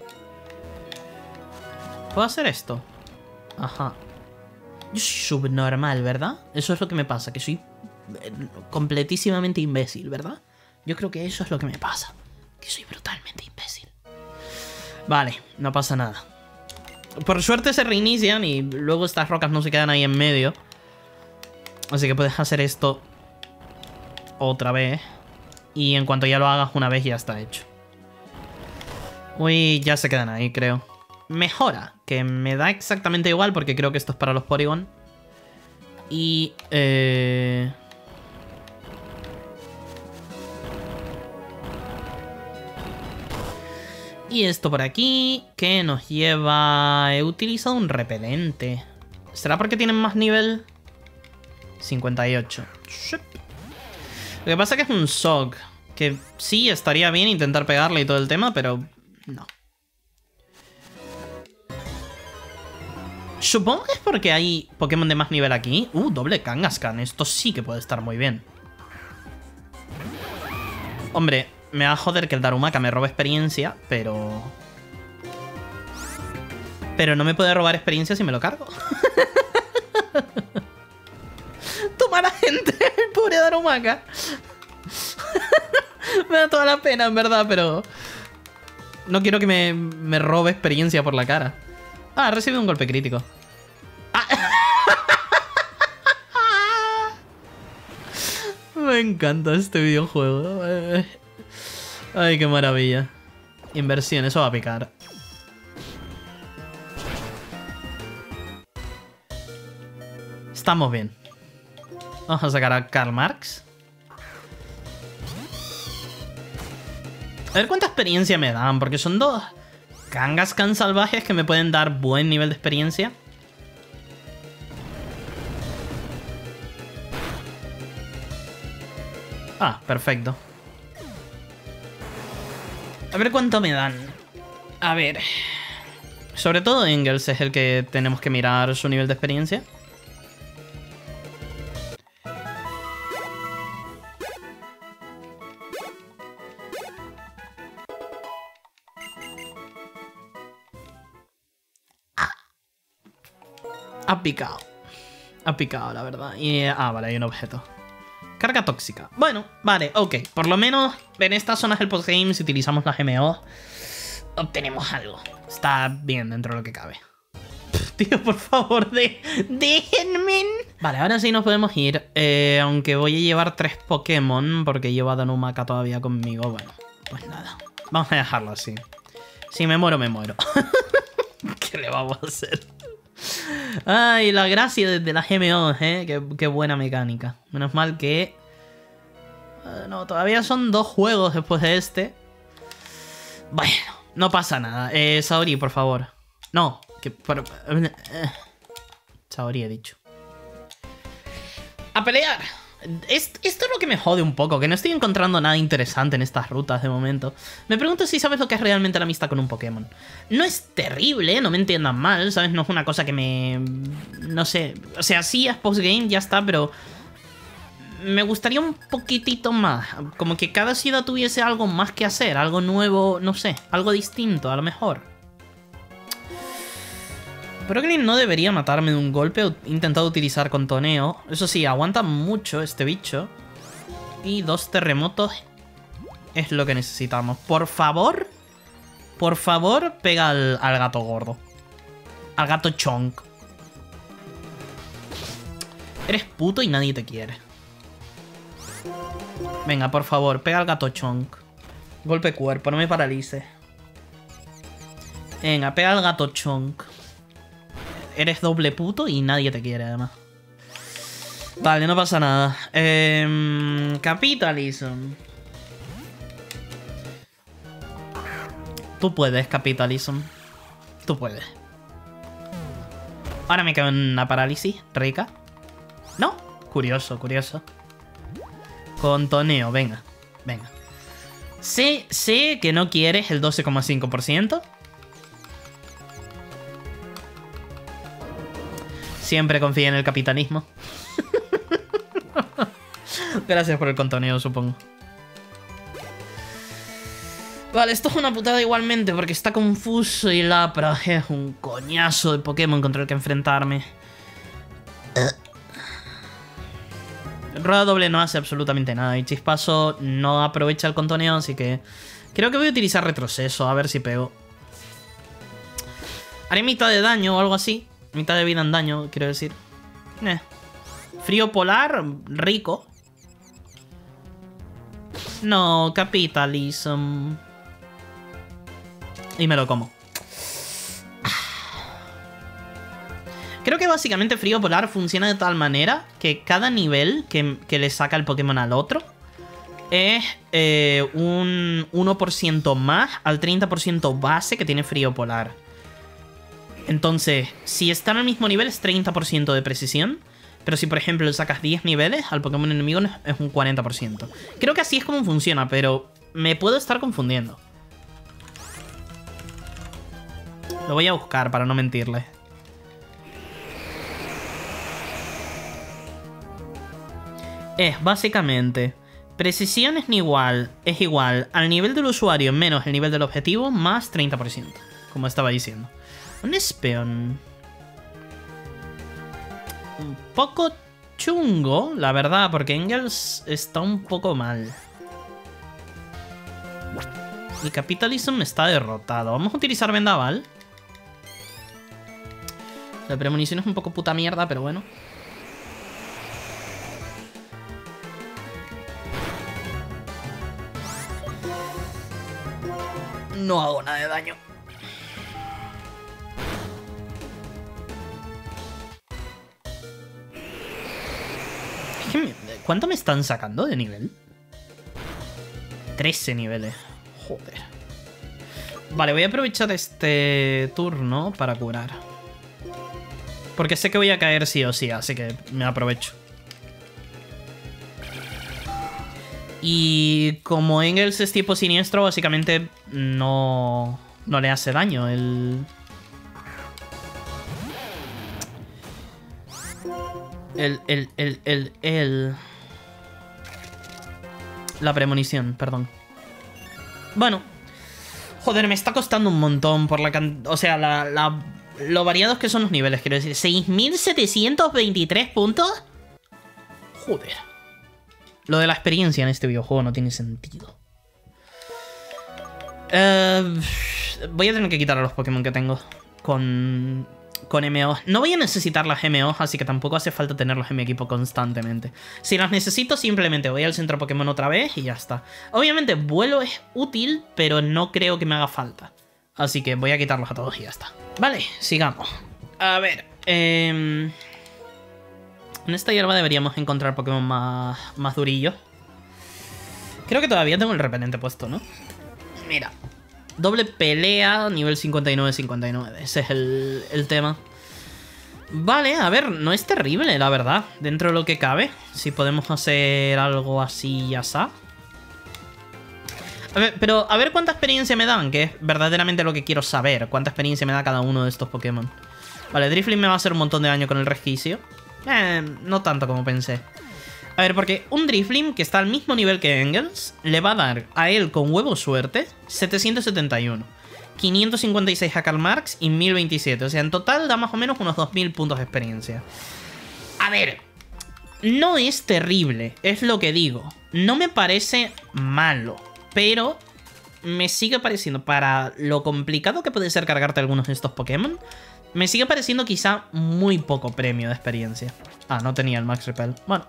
¿Puedo hacer esto? Ajá. Yo soy subnormal, ¿verdad? Eso es lo que me pasa, que soy completísimamente imbécil, ¿verdad? Yo creo que eso es lo que me pasa. Que soy brutalmente imbécil. Vale, no pasa nada. Por suerte se reinician y luego estas rocas no se quedan ahí en medio. Así que puedes hacer esto otra vez. Y en cuanto ya lo hagas una vez ya está hecho. Uy, ya se quedan ahí, creo. Mejora, que me da exactamente igual porque creo que esto es para los Porygon. Y... Eh... Y esto por aquí, que nos lleva... He utilizado un repelente. ¿Será porque tienen más nivel? cincuenta y ocho. Lo que pasa es que es un S O G. Que sí, estaría bien intentar pegarle y todo el tema, pero no. Supongo que es porque hay Pokémon de más nivel aquí. Uh, doble Kangaskhan. Esto sí que puede estar muy bien. Hombre, me va a joder que el Darumaka me robe experiencia, pero... Pero no me puede robar experiencia si me lo cargo. Toma la gente, el pobre Darumaka. Me da toda la pena, en verdad, pero... No quiero que me, me robe experiencia por la cara. Ah, ha recibido un golpe crítico. Ah. Me encanta este videojuego. Ay, qué maravilla. Inversión, eso va a picar. Estamos bien. Vamos a sacar a Karl Marx. A ver cuánta experiencia me dan, porque son dos Kangaskhan salvajes que me pueden dar buen nivel de experiencia. Ah, perfecto. A ver cuánto me dan. A ver. Sobre todo Engels es el que tenemos que mirar su nivel de experiencia. Ha picado. Ha picado, la verdad. Y, ah, vale, hay un objeto. Carga tóxica. Bueno, vale, ok. Por lo menos en estas zonas del postgame, si utilizamos la G M O, obtenemos algo. Está bien dentro de lo que cabe. Pff, tío, por favor, de... déjenme. Vale, ahora sí nos podemos ir. Eh, aunque voy a llevar tres Pokémon, porque llevo a Danumaka todavía conmigo. Bueno, pues nada. Vamos a dejarlo así. Si me muero, me muero. ¿Qué le vamos a hacer? Ay, la gracia de, de la G M O, ¿eh? Qué, qué buena mecánica. Menos mal que... Uh, no, todavía son dos juegos después de este. Bueno, no pasa nada. Eh, Saori, por favor. No, que... Por, uh, Saori he dicho. ¡A pelear! Esto es lo que me jode un poco, que no estoy encontrando nada interesante en estas rutas de momento. Me pregunto si sabes lo que es realmente la amistad con un Pokémon. No es terrible, no me entiendan mal, ¿sabes? No es una cosa que me... no sé, o sea, sí es postgame, ya está, pero... me gustaría un poquitito más. Como que cada ciudad tuviese algo más que hacer, algo nuevo, no sé, algo distinto, a lo mejor. Broglin no debería matarme de un golpe. He intentado utilizar contoneo. Eso sí, aguanta mucho este bicho. Y dos terremotos es lo que necesitamos. Por favor, por favor, pega al, al gato gordo. Al gato chonk. Eres puto y nadie te quiere. Venga, por favor, pega al gato chonk. Golpe cuerpo, no me paralice. Venga, pega al gato chonk. Eres doble puto y nadie te quiere, además. Vale, no pasa nada. Eh, Capitalism. Tú puedes, Capitalism. Tú puedes. Ahora me quedo en una parálisis rica. ¿No? Curioso, curioso. Contoneo, venga. Venga. Sé, sé que no quieres el doce coma cinco por ciento. Siempre confía en el capitalismo. Gracias por el contoneo, supongo. Vale, esto es una putada igualmente porque está confuso y Lapra es un coñazo de Pokémon contra el que enfrentarme. Rueda doble no hace absolutamente nada y Chispazo no aprovecha el contoneo, así que creo que voy a utilizar retroceso, a ver si pego. Haré mitad de daño o algo así. Mitad de vida en daño, quiero decir. Eh. Frío polar, rico. No, capitalism. Y me lo como. Creo que básicamente frío polar funciona de tal manera que cada nivel que, que le saca el Pokémon al otro es eh, un uno por ciento más al treinta por ciento base que tiene frío polar. Entonces, si están al mismo nivel es treinta por ciento de precisión. Pero si, por ejemplo, le sacas diez niveles al Pokémon enemigo es un cuarenta por ciento. Creo que así es como funciona, pero me puedo estar confundiendo. Lo voy a buscar para no mentirle. Es básicamente... precisión es igual, es igual al nivel del usuario menos el nivel del objetivo más treinta por ciento. Como estaba diciendo. Un Espeon. Un poco chungo, la verdad, porque Engels está un poco mal. Y Capitalism está derrotado. Vamos a utilizar Vendaval. La premonición es un poco puta mierda, pero bueno. No hago nada de daño. que me... ¿Cuánto me están sacando de nivel? trece niveles. Joder. Vale, voy a aprovechar este turno para curar. Porque sé que voy a caer sí o sí, así que me aprovecho. Y como Engels es tipo siniestro, básicamente no, no le hace daño el... El, el, el, el, el... La premonición, perdón. Bueno. Joder, me está costando un montón por la cantidad... O sea, la, la, lo variados que son los niveles, quiero decir. seis mil setecientos veintitrés puntos. Joder. Lo de la experiencia en este videojuego no tiene sentido. Uh, voy a tener que quitar a los Pokémon que tengo con, con M O. No voy a necesitar las M O, así que tampoco hace falta tenerlos en mi equipo constantemente. Si las necesito, simplemente voy al centro Pokémon otra vez y ya está. Obviamente, vuelo es útil, pero no creo que me haga falta. Así que voy a quitarlos a todos y ya está. Vale, sigamos. A ver, eh... en esta hierba deberíamos encontrar Pokémon más, más durillos. Creo que todavía tengo el repelente puesto, ¿no? Mira. Doble pelea, nivel cincuenta y nueve cincuenta y nueve. Ese es el, el tema. Vale, a ver, no es terrible, la verdad. Dentro de lo que cabe. Si podemos hacer algo así y así. A ver, pero a ver cuánta experiencia me dan, que es verdaderamente lo que quiero saber. Cuánta experiencia me da cada uno de estos Pokémon. Vale, Drifloon me va a hacer un montón de daño con el resquicio. Eh, no tanto como pensé. A ver, porque un Drifloon que está al mismo nivel que Engels le va a dar a él con huevo suerte setecientos setenta y uno, quinientos cincuenta y seis a Karl Marx y mil veintisiete. O sea, en total da más o menos unos dos mil puntos de experiencia. A ver, no es terrible, es lo que digo. No me parece malo, pero me sigue pareciendo, para lo complicado que puede ser cargarte algunos de estos Pokémon, me sigue pareciendo quizá muy poco premio de experiencia. Ah, no tenía el Max Repel. Bueno.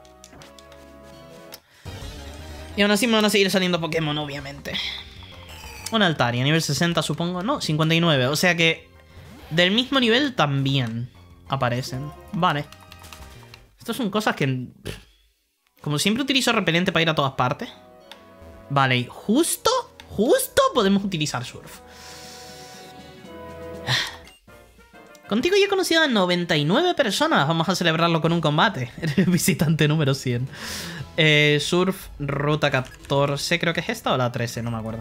Y aún así me van a seguir saliendo Pokémon, obviamente. Un Altaria, nivel sesenta supongo. No, cincuenta y nueve. O sea que del mismo nivel también aparecen. Vale. Estas son cosas que... Como siempre utilizo repelente para ir a todas partes. Vale, y justo, justo podemos utilizar Surf. Contigo yo he conocido a noventa y nueve personas. Vamos a celebrarlo con un combate. Eres visitante número cien. Eh, Surf, ruta catorce. Creo que es esta o la trece, no me acuerdo.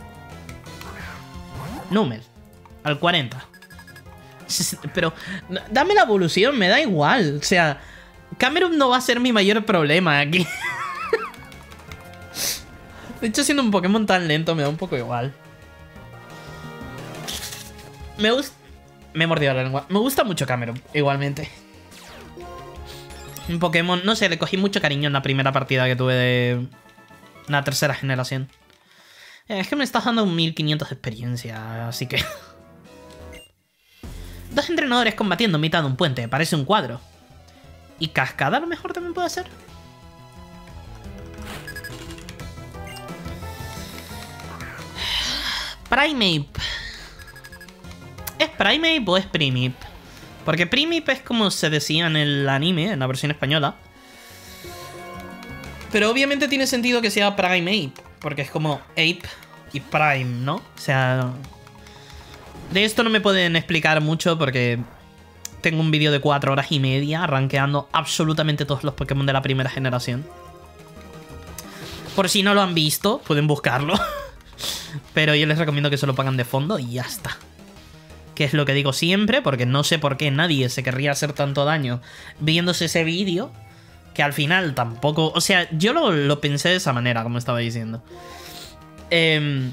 Numel. Al cuarenta. Pero dame la evolución, me da igual. O sea, Camerupt no va a ser mi mayor problema aquí. De hecho, siendo un Pokémon tan lento me da un poco igual. Me gusta... Me he mordido la lengua. Me gusta mucho Camerupt, igualmente. Un Pokémon... No sé, le cogí mucho cariño en la primera partida que tuve de... la tercera generación. Eh, es que me estás dando un mil quinientos de experiencia, así que... Dos entrenadores combatiendo en mitad de un puente. Parece un cuadro. ¿Y cascada a lo mejor también puede ser? Primeape. ¿Es Primeape o es Primip? Porque Primip es como se decía en el anime, en la versión española. Pero obviamente tiene sentido que sea Primeape, porque es como Ape y Prime, ¿no? O sea... De esto no me pueden explicar mucho porque tengo un vídeo de cuatro horas y media rankeando absolutamente todos los Pokémon de la primera generación. Por si no lo han visto, pueden buscarlo. Pero yo les recomiendo que se lo pongan de fondo y ya está. Que es lo que digo siempre, porque no sé por qué nadie se querría hacer tanto daño viéndose ese vídeo, que al final tampoco... O sea, yo lo, lo pensé de esa manera, como estaba diciendo. Eh,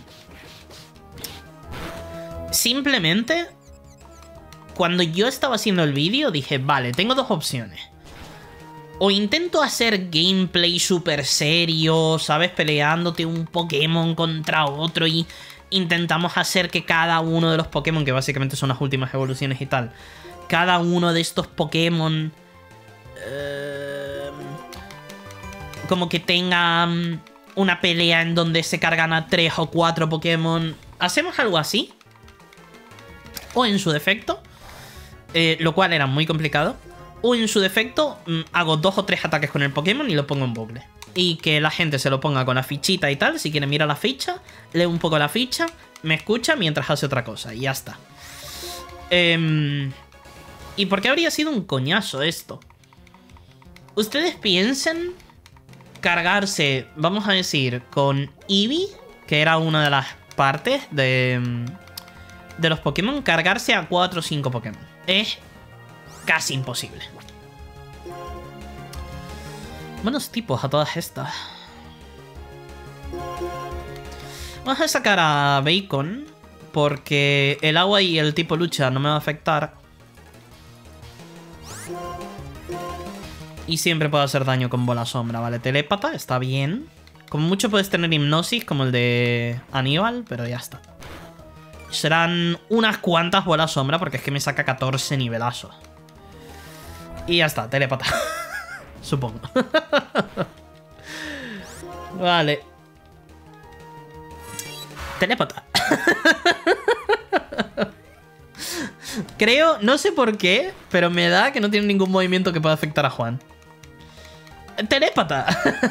simplemente, cuando yo estaba haciendo el vídeo, dije, vale, tengo dos opciones. O intento hacer gameplay súper serio, ¿sabes? Peleándote un Pokémon contra otro y... intentamos hacer que cada uno de los Pokémon, que básicamente son las últimas evoluciones y tal, cada uno de estos Pokémon eh, como que tenga una pelea en donde se cargan a tres o cuatro Pokémon. ¿Hacemos algo así? O en su defecto, eh, lo cual era muy complicado. O en su defecto, hago dos o tres ataques con el Pokémon y lo pongo en bucle. Y que la gente se lo ponga con la fichita y tal. Si quiere mirar la ficha, lee un poco la ficha, me escucha mientras hace otra cosa. Y ya está. Eh, ¿Y por qué habría sido un coñazo esto? Ustedes piensen cargarse, vamos a decir, con Eevee, que era una de las partes de, de los Pokémon, cargarse a cuatro o cinco Pokémon. Es casi imposible. Buenos tipos a todas estas. Vamos a sacar a Bacon, porque el agua y el tipo lucha no me va a afectar. Y siempre puedo hacer daño con bola sombra, ¿vale? Telépata, está bien. Como mucho puedes tener hipnosis, como el de Aníbal, pero ya está. Serán unas cuantas bolas sombra, porque es que me saca catorce nivelazos. Y ya está, telépata. Supongo. Vale. Telépata. Creo, no sé por qué, pero me da que no tiene ningún movimiento que pueda afectar a Juan. Telépata.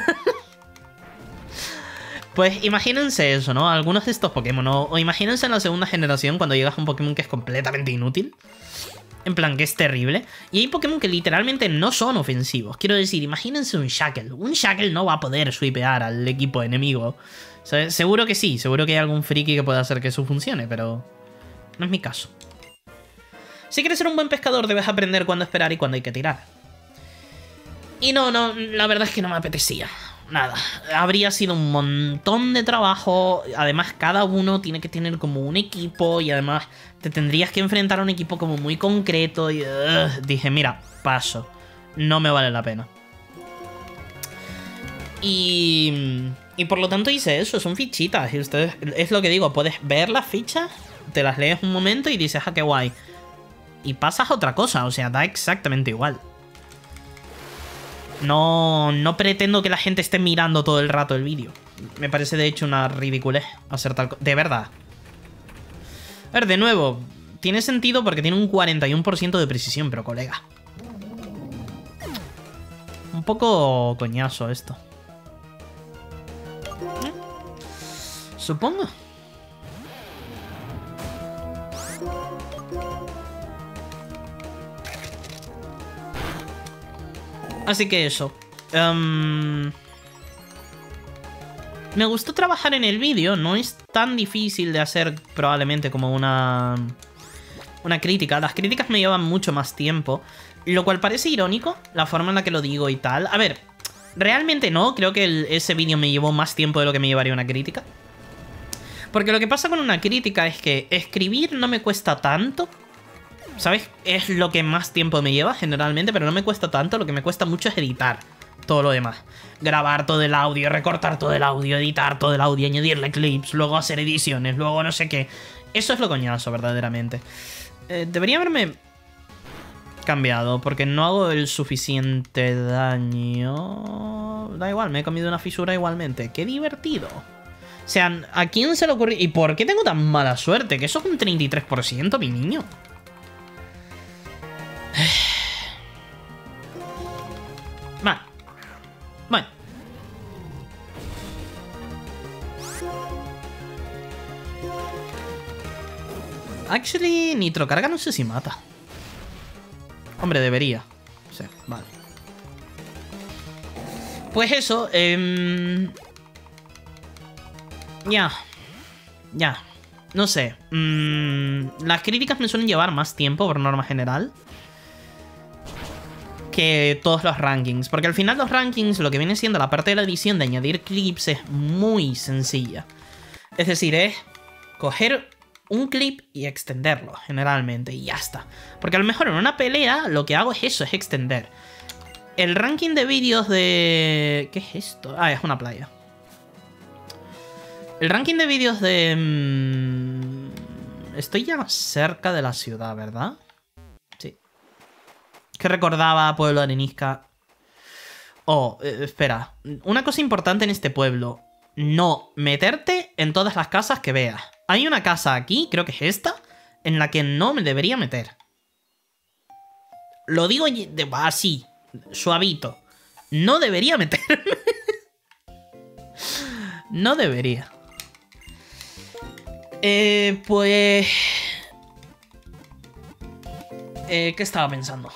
Pues imagínense eso, ¿no? Algunos de estos Pokémon, ¿no? O imagínense en la segunda generación cuando llegas a un Pokémon que es completamente inútil. En plan, que es terrible. Y hay Pokémon que literalmente no son ofensivos. Quiero decir, imagínense un Shackle. Un Shackle no va a poder sweepear al equipo enemigo. O sea, seguro que sí. Seguro que hay algún friki que pueda hacer que eso funcione, pero no es mi caso. Si quieres ser un buen pescador, debes aprender cuándo esperar y cuándo hay que tirar. Y no, no, la verdad es que no me apetecía. Nada, habría sido un montón de trabajo. Además, cada uno tiene que tener como un equipo. Y además, te tendrías que enfrentar a un equipo como muy concreto. Y uh, dije, mira, paso. No me vale la pena. Y, y por lo tanto hice eso, son fichitas. Y ustedes, es lo que digo, puedes ver las fichas, te las lees un momento y dices, ah, qué guay. Y pasas a otra cosa, o sea, da exactamente igual. No, no pretendo que la gente esté mirando todo el rato el vídeo. Me parece de hecho una ridiculez hacer tal cosa. De verdad. A ver, de nuevo, tiene sentido porque tiene un cuarenta y uno por ciento de precisión, pero colega. Un poco coñazo esto. ¿Eh? Supongo. Así que eso. Um, me gustó trabajar en el vídeo. No es tan difícil de hacer probablemente como una, una crítica. Las críticas me llevan mucho más tiempo. Lo cual parece irónico, la forma en la que lo digo y tal. A ver, realmente no. Creo que el, ese vídeo me llevó más tiempo de lo que me llevaría una crítica. Porque lo que pasa con una crítica es que escribir no me cuesta tanto. ¿Sabes? Es lo que más tiempo me lleva generalmente, pero no me cuesta tanto. Lo que me cuesta mucho es editar todo lo demás. Grabar todo el audio, recortar todo el audio, editar todo el audio, añadirle clips, luego hacer ediciones, luego no sé qué. Eso es lo coñazo, verdaderamente. Eh, debería haberme cambiado, porque no hago el suficiente daño. Da igual, me he comido una fisura igualmente. ¡Qué divertido! O sea, ¿a quién se le ocurrió? ¿Y por qué tengo tan mala suerte? Que eso es un treinta y tres por ciento, mi niño. Vale. Bueno. Actually, Nitrocarga no sé si mata. Hombre, debería. Sí, vale. Pues eso, eh... Ya. Ya. No sé. Mm, las críticas me suelen llevar más tiempo por norma general que todos los rankings. Porque al final los rankings, lo que viene siendo la parte de la edición de añadir clips es muy sencilla. Es decir, es coger un clip y extenderlo, generalmente, y ya está. Porque a lo mejor en una pelea lo que hago es eso, es extender. El ranking de vídeos de... ¿Qué es esto? Ah, es una playa. El ranking de vídeos de... Estoy ya cerca de la ciudad, ¿verdad? Sí. Que recordaba Pueblo Arenisca. Oh, eh, espera. Una cosa importante en este pueblo. No meterte en todas las casas que veas. Hay una casa aquí, creo que es esta, en la que no me debería meter. lo digo de, así, suavito. No debería meterme. No debería. Eh, pues... Eh, ¿Qué estaba pensando?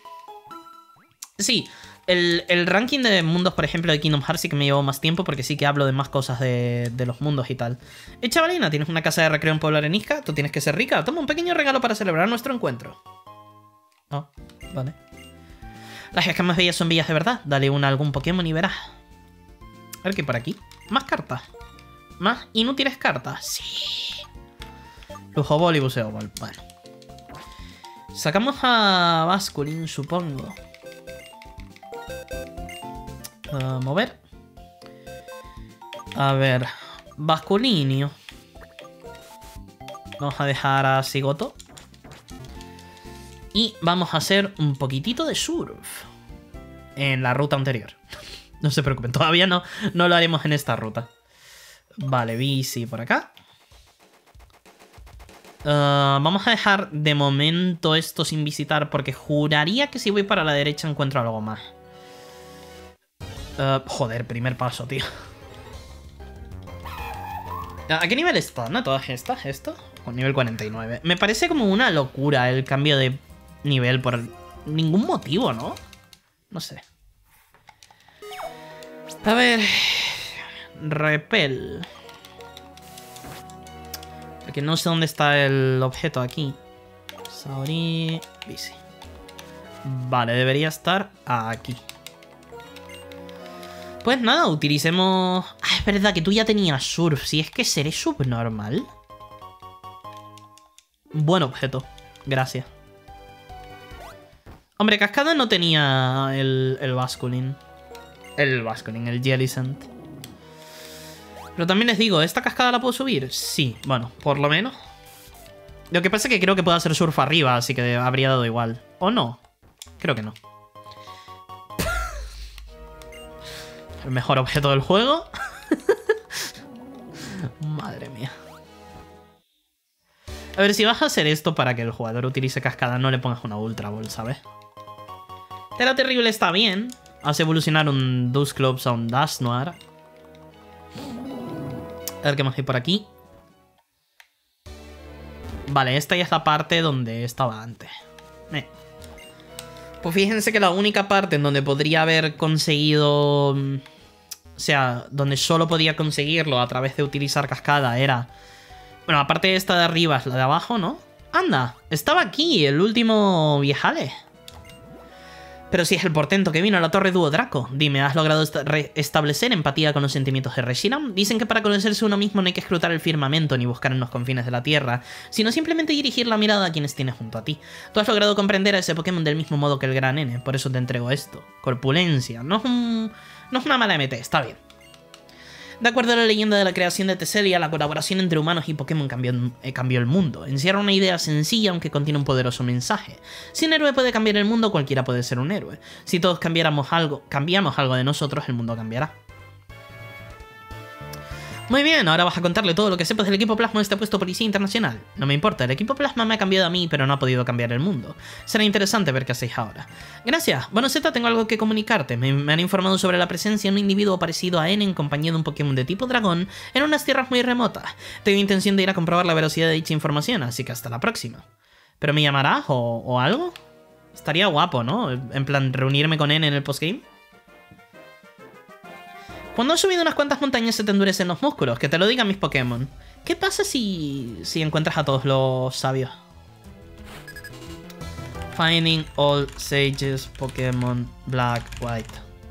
Sí, el, el ranking de mundos, por ejemplo, de Kingdom Hearts sí que me llevó más tiempo porque sí que hablo de más cosas de, de los mundos y tal. Eh, chavalina, tienes una casa de recreo en Pueblo Arenisca, tú tienes que ser rica. Toma un pequeño regalo para celebrar nuestro encuentro. Oh, vale. Las escamas bellas son bellas de verdad. Dale una a algún Pokémon y verás. A ver qué hay por aquí. Más cartas. Más inútiles cartas. Sí. Lujo Ball y Buceo Ball. Bueno. Sacamos a Basculin, supongo. Uh, mover. A ver. Basculinio. Vamos a dejar a Sigoto. Y vamos a hacer un poquitito de surf. En la ruta anterior. No se preocupen, todavía no, no lo haremos en esta ruta. Vale, bici por acá. Uh, vamos a dejar de momento esto sin visitar porque juraría que si voy para la derecha encuentro algo más. Uh, joder, primer paso, tío. ¿A qué nivel están? ¿No? ¿Todas estas? ¿Esto? Con nivel cuarenta y nueve. Me parece como una locura el cambio de nivel por ningún motivo, ¿no? No sé. A ver... Repel. Porque no sé dónde está el objeto aquí. Saori... Bici. Vale, debería estar aquí. Pues nada, utilicemos... Ah, es verdad que tú ya tenías surf. Si es que seré subnormal. Buen objeto. Gracias. Hombre, Cascada no tenía el, el Basculin. El Basculin, el Jellicent. Pero también les digo, ¿esta cascada la puedo subir? Sí, bueno, por lo menos. Lo que pasa es que creo que puedo hacer surf arriba, así que habría dado igual. ¿O no? Creo que no. El mejor objeto del juego. Madre mía. A ver, si vas a hacer esto para que el jugador utilice cascada, no le pongas una Ultra Ball, ¿sabes? Tera Terrible está bien. Hace evolucionar un Dusclops a un Dusknoir. A ver qué más hay por aquí. Vale, esta ya es la parte donde estaba antes. Eh. Pues fíjense que la única parte en donde podría haber conseguido... O sea, donde solo podía conseguirlo a través de utilizar cascada era... Bueno, aparte de esta de arriba es la de abajo, ¿no? ¡Anda! Estaba aquí, el último viejale. Pero si es el portento que vino a la Torre Dúo Draco. Dime, ¿has logrado establecer empatía con los sentimientos de Reshiram? Dicen que para conocerse uno mismo no hay que escrutar el firmamento ni buscar en los confines de la Tierra, sino simplemente dirigir la mirada a quienes tienes junto a ti. Tú has logrado comprender a ese Pokémon del mismo modo que el Gran N, por eso te entrego esto. Corpulencia. No es un... no es una mala M T, está bien. De acuerdo a la leyenda de la creación de Teselia, la colaboración entre humanos y Pokémon cambió, eh, cambió el mundo. Encierra una idea sencilla aunque contiene un poderoso mensaje. Si un héroe puede cambiar el mundo, cualquiera puede ser un héroe. Si todos cambiáramos algo, cambiamos algo de nosotros, el mundo cambiará. Muy bien, ahora vas a contarle todo lo que sepas del equipo Plasma de este puesto Policía Internacional. No me importa, el equipo Plasma me ha cambiado a mí, pero no ha podido cambiar el mundo. Será interesante ver qué hacéis ahora. Gracias. Bueno, Z, tengo algo que comunicarte. Me, me han informado sobre la presencia de un individuo parecido a N en compañía de un Pokémon de tipo dragón en unas tierras muy remotas. Tengo intención de ir a comprobar la veracidad de dicha información, así que hasta la próxima. ¿Pero me llamarás o, o algo? Estaría guapo, ¿no? En plan, reunirme con N en el postgame. Cuando has subido unas cuantas montañas se te endurecen los músculos, que te lo digan mis Pokémon. ¿Qué pasa si, si encuentras a todos los sabios? Finding all sages Pokémon Black, White.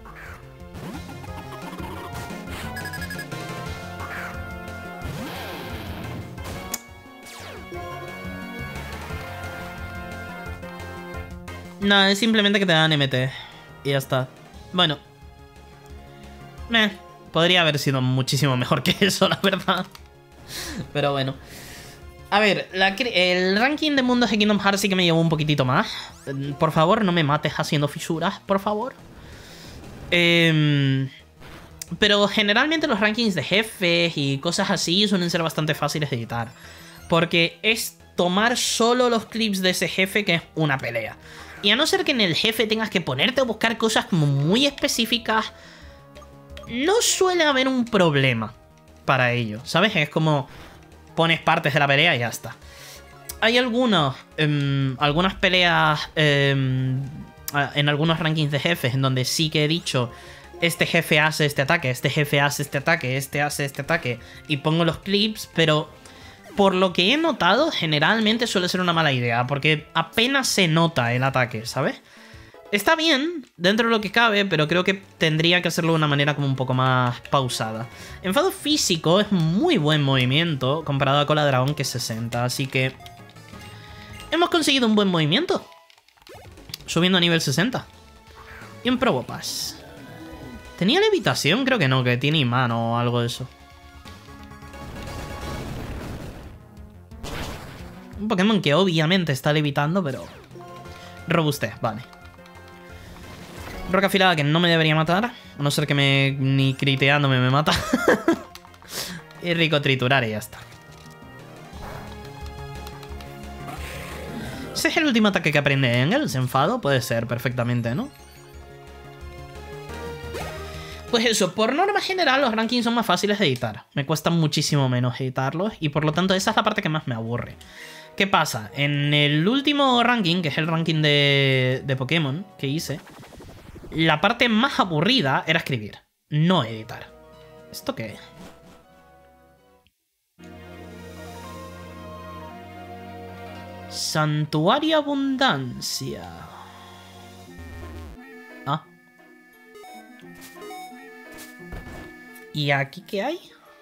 No, es simplemente que te dan M T. Y ya está. Bueno. Eh, podría haber sido muchísimo mejor que eso, la verdad. Pero bueno. A ver, la, el ranking de mundos de Kingdom Hearts sí que me llevó un poquitito más. Por favor, no me mates haciendo fisuras, por favor. Eh, pero generalmente los rankings de jefes y cosas así suelen ser bastante fáciles de editar. Porque es tomar solo los clips de ese jefe que es una pelea. Y a no ser que en el jefe tengas que ponerte a buscar cosas como muy específicas, no suele haber un problema para ello, ¿sabes? Es como pones partes de la pelea y ya está. Hay algunos, um, algunas peleas um, en algunos rankings de jefes en donde sí que he dicho este jefe hace este ataque, este jefe hace este ataque, este hace este ataque y pongo los clips, pero por lo que he notado generalmente suele ser una mala idea porque apenas se nota el ataque, ¿sabes? Está bien dentro de lo que cabe, pero creo que tendría que hacerlo de una manera como un poco más pausada. Enfado físico es muy buen movimiento comparado a Cola Dragón que es sesenta, así que hemos conseguido un buen movimiento subiendo a nivel sesenta. Y un Probopass. ¿Tenía levitación? Creo que no, que tiene imán o algo de eso. Un Pokémon que obviamente está levitando, pero robustez, vale. Roca afilada que no me debería matar, a no ser que me ni criteándome me mata. Y rico triturar y ya está. ¿Ese es el último ataque que aprende Engels? ¿Enfado? Puede ser perfectamente, ¿no? Pues eso, por norma general los rankings son más fáciles de editar. Me cuesta muchísimo menos editarlos y por lo tanto esa es la parte que más me aburre. ¿Qué pasa? En el último ranking, que es el ranking de, de Pokémon que hice, la parte más aburrida era escribir, no editar. ¿Esto qué es? Santuario Abundancia. Ah. ¿Y aquí qué hay?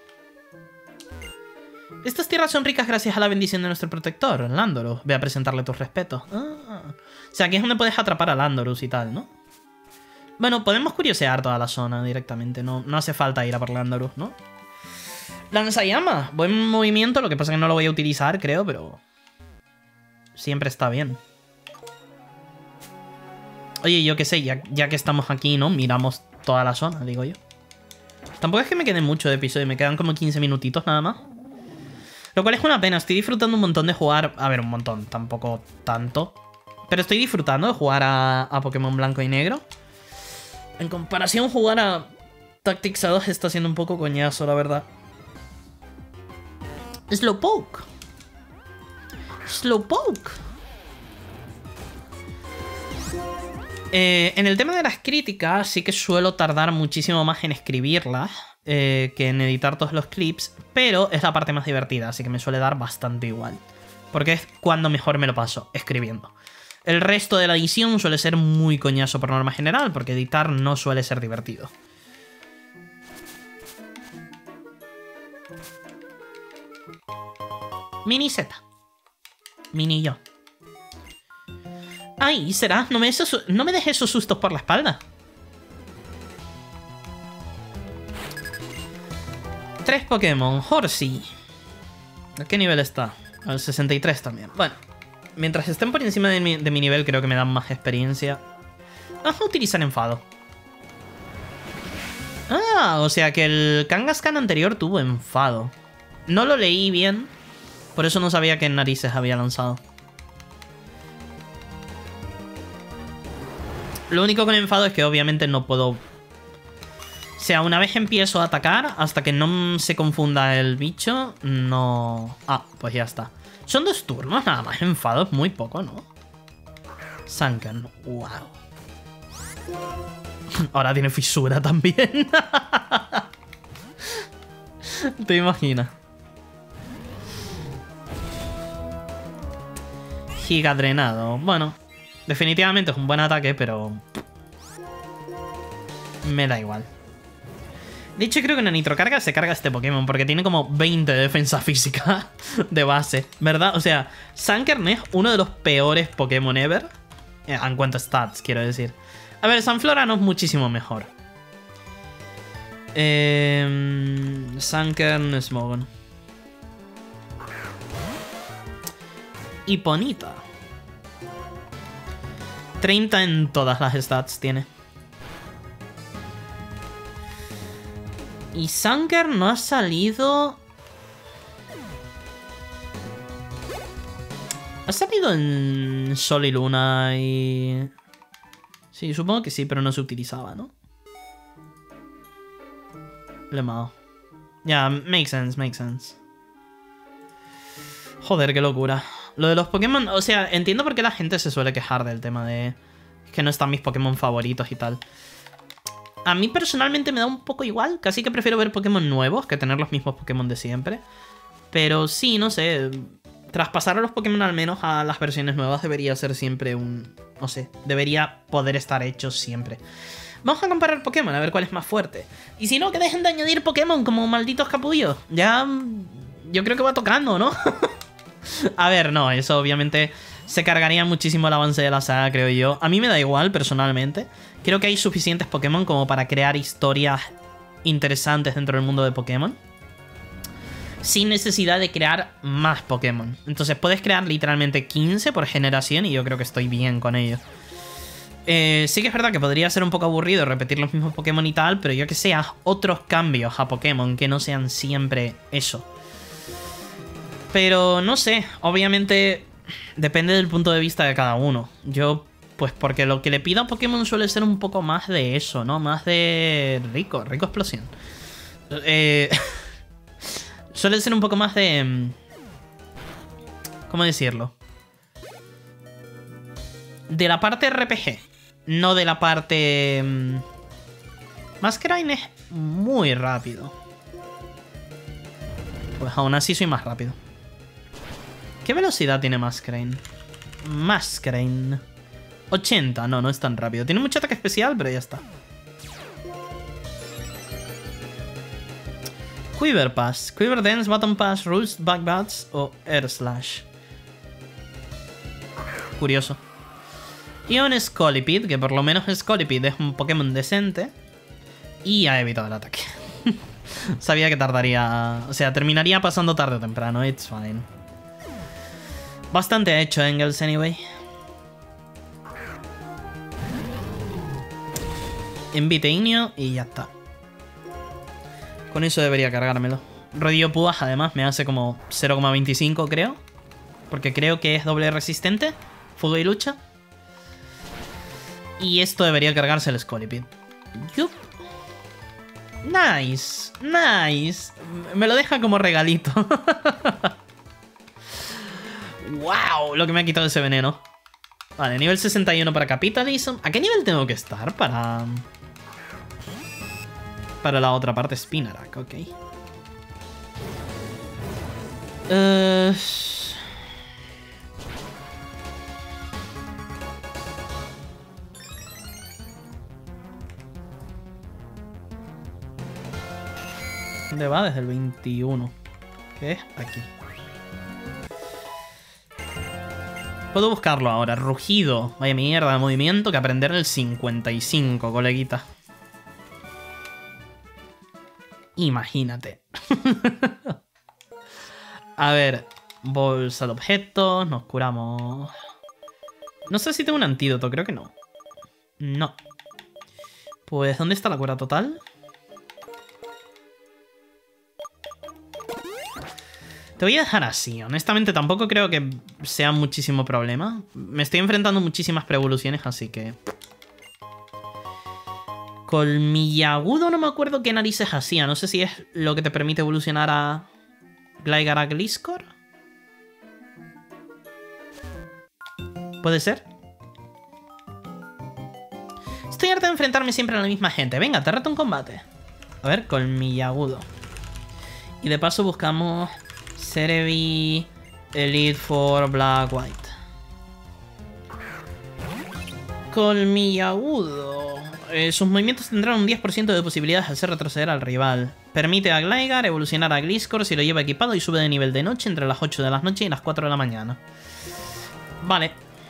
Estas tierras son ricas gracias a la bendición de nuestro protector, Landorus. Ve a presentarle tus respetos. Ah. O sea, aquí es donde puedes atrapar a Landorus y tal, ¿no? Bueno, podemos curiosear toda la zona directamente. No, no hace falta ir a por Landorus, ¿no? Lanzallamas. Buen movimiento, lo que pasa es que no lo voy a utilizar, creo, pero siempre está bien. Oye, yo qué sé, ya, ya que estamos aquí, ¿no? Miramos toda la zona, digo yo. Tampoco es que me quede mucho de episodio, me quedan como quince minutitos nada más. Lo cual es una pena, estoy disfrutando un montón de jugar... A ver, un montón, tampoco tanto. Pero estoy disfrutando de jugar a, a Pokémon Blanco y Negro. En comparación, jugar a Tactics A dos está siendo un poco coñazo, la verdad. Slowpoke. Slowpoke. Eh, en el tema de las críticas, sí que suelo tardar muchísimo más en escribirlas eh, que en editar todos los clips, pero es la parte más divertida, así que me suele dar bastante igual. Porque es cuando mejor me lo paso, escribiendo. El resto de la edición suele ser muy coñazo por norma general, porque editar no suele ser divertido. Mini Z. Mini yo. Ay, será. No me, esos, no me dejes esos sustos por la espalda. Tres Pokémon. Horsey. ¿A qué nivel está? Al sesenta y tres también. Bueno. Mientras estén por encima de mi, de mi nivel, creo que me dan más experiencia. Vamos a utilizar enfado. Ah, o sea que el Kangaskhan anterior tuvo enfado. No lo leí bien. Por eso no sabía qué narices había lanzado. Lo único con enfado es que obviamente no puedo... O sea, una vez empiezo a atacar, hasta que no se confunda el bicho, no... Ah, pues ya está. Son dos turnos nada más, enfado es muy poco, ¿no? Sankan, wow. Ahora tiene fisura también. ¿Te imaginas? Giga drenado. Bueno, definitivamente es un buen ataque, pero me da igual. De hecho, creo que en la nitrocarga se carga este Pokémon porque tiene como veinte de defensa física de base, ¿verdad? O sea, Sankern es uno de los peores Pokémon ever. En cuanto a stats, quiero decir. A ver, Sanflora no es muchísimo mejor. Eh, Sankern, Smogon. Y Ponita. treinta en todas las stats tiene. Y Sankern no ha salido... ¿Ha salido en Sol y Luna y...? Sí, supongo que sí, pero no se utilizaba, ¿no? Lemao. Ya, yeah, make sense, make sense. Joder, qué locura. Lo de los Pokémon... O sea, entiendo por qué la gente se suele quejar del tema de... que no están mis Pokémon favoritos y tal. A mí personalmente me da un poco igual. Casi que prefiero ver Pokémon nuevos que tener los mismos Pokémon de siempre. Pero sí, no sé... Traspasar a los Pokémon al menos a las versiones nuevas debería ser siempre un... No sé, debería poder estar hecho siempre. Vamos a comparar Pokémon, a ver cuál es más fuerte. Y si no, que dejen de añadir Pokémon como malditos capullos. Ya... Yo creo que va tocando, ¿no? A ver, no, eso obviamente se cargaría muchísimo el avance de la saga, creo yo. A mí me da igual, personalmente. Creo que hay suficientes Pokémon como para crear historias interesantes dentro del mundo de Pokémon. Sin necesidad de crear más Pokémon. Entonces puedes crear literalmente quince por generación y yo creo que estoy bien con ello. Eh, sí que es verdad que podría ser un poco aburrido repetir los mismos Pokémon y tal, pero yo que sé, haz otros cambios a Pokémon que no sean siempre eso. Pero no sé, obviamente depende del punto de vista de cada uno. Yo, pues porque lo que le pido a Pokémon suele ser un poco más de eso, ¿no? Más de rico, rico explosión. Eh... Suele ser un poco más de... ¿Cómo decirlo? De la parte R P G. No de la parte... Masquerain es muy rápido. Pues aún así soy más rápido. ¿Qué velocidad tiene Masquerain? Masquerain. ochenta. No, no es tan rápido. Tiene mucho ataque especial, pero ya está. Quiver Pass, Quiver Dance, Button Pass, Roost, Backbats o Air Slash. Curioso. Y un Scolipede, que por lo menos Scolipede es un Pokémon decente. Y ha evitado el ataque. Sabía que tardaría... O sea, terminaría pasando tarde o temprano, it's fine. Bastante hecho, Engels, anyway. Invite Ignio y ya está. Con eso debería cargármelo. Rodillo Púas además me hace como cero coma veinticinco, creo. Porque creo que es doble resistente. Fuego y lucha. Y esto debería cargarse el Scolipede. Yup. Nice. Nice. Me lo deja como regalito. Wow, lo que me ha quitado ese veneno. Vale, nivel sesenta y uno para Capitalism. ¿A qué nivel tengo que estar para... Para la otra parte? Spinarak, ok. Uh... ¿Dónde va? Desde el veintiuno. ¿Qué es? Aquí. Puedo buscarlo ahora. Rugido. Vaya mierda de movimiento que aprender el cincuenta y cinco, coleguita. Imagínate. A ver. Bolsa de objetos. Nos curamos. No sé si tengo un antídoto. Creo que no. No. Pues, ¿dónde está la cura total? Te voy a dejar así. Honestamente, tampoco creo que sea muchísimo problema. Me estoy enfrentando a muchísimas pre-evoluciones, así que... Colmillagudo no me acuerdo qué narices hacía. No sé si es lo que te permite evolucionar a Gligar a Gliscor. ¿Puede ser? Estoy harta de enfrentarme siempre a la misma gente. Venga, te reto un combate. A ver, Colmillagudo. Y de paso buscamos Cerebi Elite Four Black White. Colmillagudo. Eh, sus movimientos tendrán un diez por ciento de posibilidades de hacer retroceder al rival. Permite a Gligar evolucionar a Gliscor si lo lleva equipado y sube de nivel de noche entre las ocho de la noche y las cuatro de la mañana. Vale.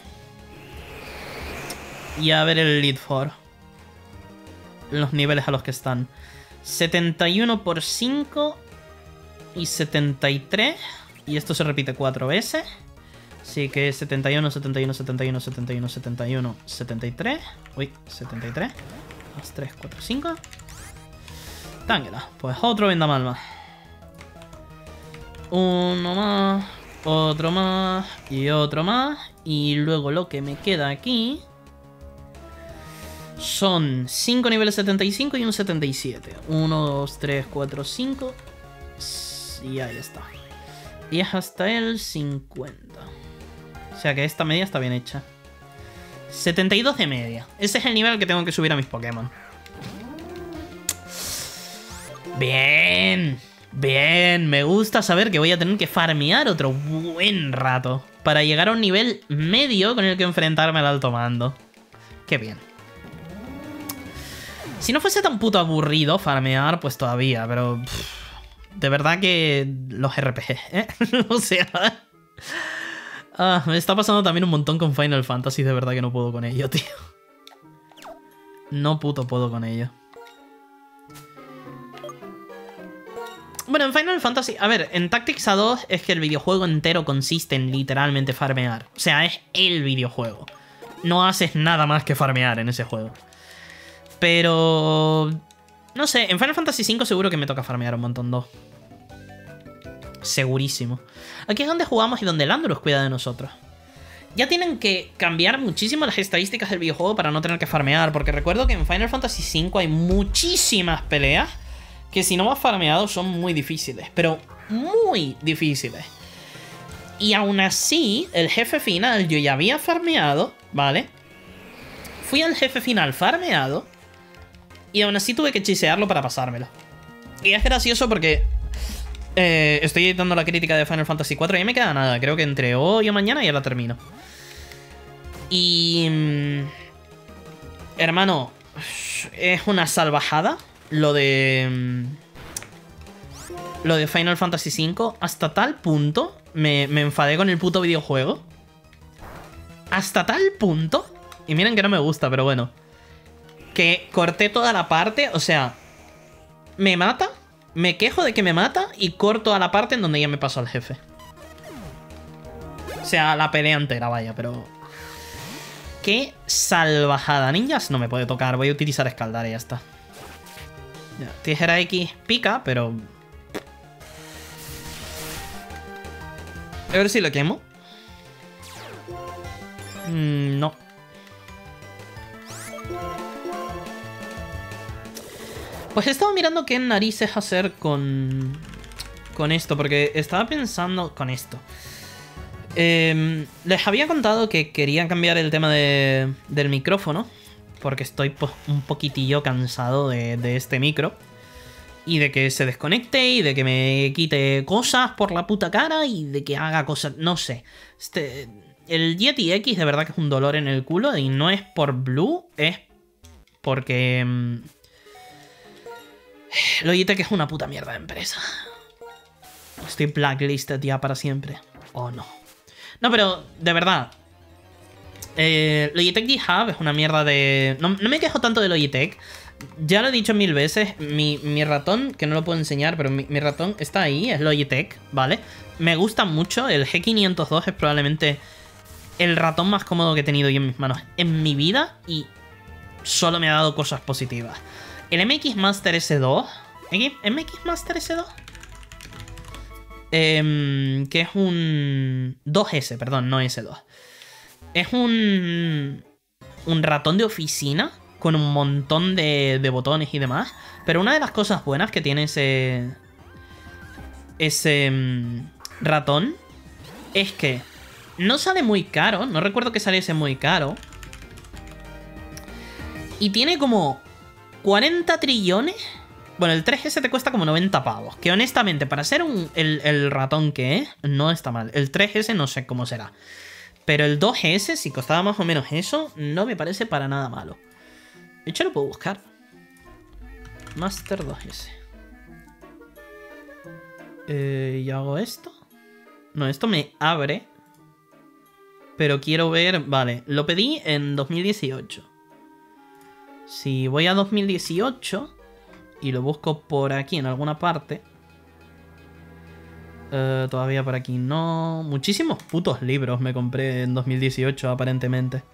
Y a ver el Elite Four. Los niveles a los que están. setenta y uno por cinco y setenta y tres. Y esto se repite cuatro veces. Así que setenta y uno, setenta y uno, setenta y uno, setenta y uno, setenta y uno, setenta y tres. Uy, setenta y tres. dos, tres, cuatro, cinco. Tángela. Pues otro vendamal más. Uno más. Otro más y otro más. Y luego lo que me queda aquí son cinco niveles setenta y cinco y un setenta y siete. uno, dos, tres, cuatro, cinco. Y ahí está. Y es hasta el cincuenta. O sea que esta media está bien hecha. setenta y dos de media. Ese es el nivel que tengo que subir a mis Pokémon. Bien. Bien. Me gusta saber que voy a tener que farmear otro buen rato para llegar a un nivel medio con el que enfrentarme al alto mando. Qué bien. Si no fuese tan puto aburrido farmear, pues todavía, pero... Pff, de verdad que los R P G, ¿eh? O sea... Ah, me está pasando también un montón con Final Fantasy, de verdad que no puedo con ello, tío. No puto puedo con ello. Bueno, en Final Fantasy... A ver, en Tactics A dos es que el videojuego entero consiste en literalmente farmear. O sea, es el videojuego. No haces nada más que farmear en ese juego. Pero... no sé, en Final Fantasy cinco seguro que me toca farmear un montón dos. Segurísimo. Aquí es donde jugamos y donde Landorus cuida de nosotros. Ya tienen que cambiar muchísimo las estadísticas del videojuego para no tener que farmear. Porque recuerdo que en Final Fantasy cinco hay muchísimas peleas que si no vas farmeado son muy difíciles. Pero muy difíciles. Y aún así, el jefe final yo ya había farmeado, ¿vale? Fui al jefe final farmeado. Y aún así tuve que chisearlo para pasármelo. Y es gracioso porque... Eh, estoy editando la crítica de Final Fantasy cuatro y ya me queda nada. Creo que entre hoy o mañana ya la termino. Y... Mmm, hermano, es una salvajada lo de... Mmm, lo de Final Fantasy cinco. Hasta tal punto me, me enfadé con el puto videojuego. Hasta tal punto. Y miren que no me gusta, pero bueno. Que corté toda la parte, o sea... Me mata... Me quejo de que me mata y corto a la parte en donde ya me pasó al jefe. O sea, la pelea entera, vaya, pero... Qué salvajada. Ninjas no me puede tocar. Voy a utilizar escaldar y ya está. Ya, tijera X pica, pero... A ver si lo quemo. Mm, no. Pues he estado mirando qué narices hacer con... Con esto, porque estaba pensando... Con esto. Eh, les había contado que quería cambiar el tema de, del micrófono. Porque estoy pues, un poquitillo cansado de, de este micro. Y de que se desconecte y de que me quite cosas por la puta cara y de que haga cosas... No sé. Este, el Yeti X de verdad que es un dolor en el culo y no es por Blue, es porque... Logitech es una puta mierda de empresa. Estoy blacklisted ya para siempre. Oh, no. No, pero, de verdad. Eh, Logitech G Hub es una mierda de... No, no me quejo tanto de Logitech. Ya lo he dicho mil veces. Mi, mi ratón, que no lo puedo enseñar, pero mi, mi ratón está ahí, es Logitech, ¿vale? Me gusta mucho. El G quinientos dos es probablemente el ratón más cómodo que he tenido yo en mis manos en mi vida. Y solo me ha dado cosas positivas. El M X Master S dos. ¿M X Master S dos? Eh, que es un... dos S, perdón, no S dos. Es un... Un ratón de oficina con un montón de, de botones y demás. Pero una de las cosas buenas que tiene ese... Ese um, ratón es que no sale muy caro. No recuerdo que saliese muy caro. Y tiene como... cuarenta trillones. Bueno, el tres S te cuesta como noventa pavos. Que honestamente, para ser un, el, el ratón que es, no está mal. El tres S no sé cómo será. Pero el dos S, si costaba más o menos eso, no me parece para nada malo. De hecho, lo puedo buscar. Master dos S. Eh, ¿y hago esto? No, esto me abre. Pero quiero ver... Vale, lo pedí en dos mil dieciocho. Si voy a dos mil dieciocho y lo busco por aquí en alguna parte. Uh, todavía por aquí no. Muchísimos putos libros me compré en dos mil dieciocho aparentemente.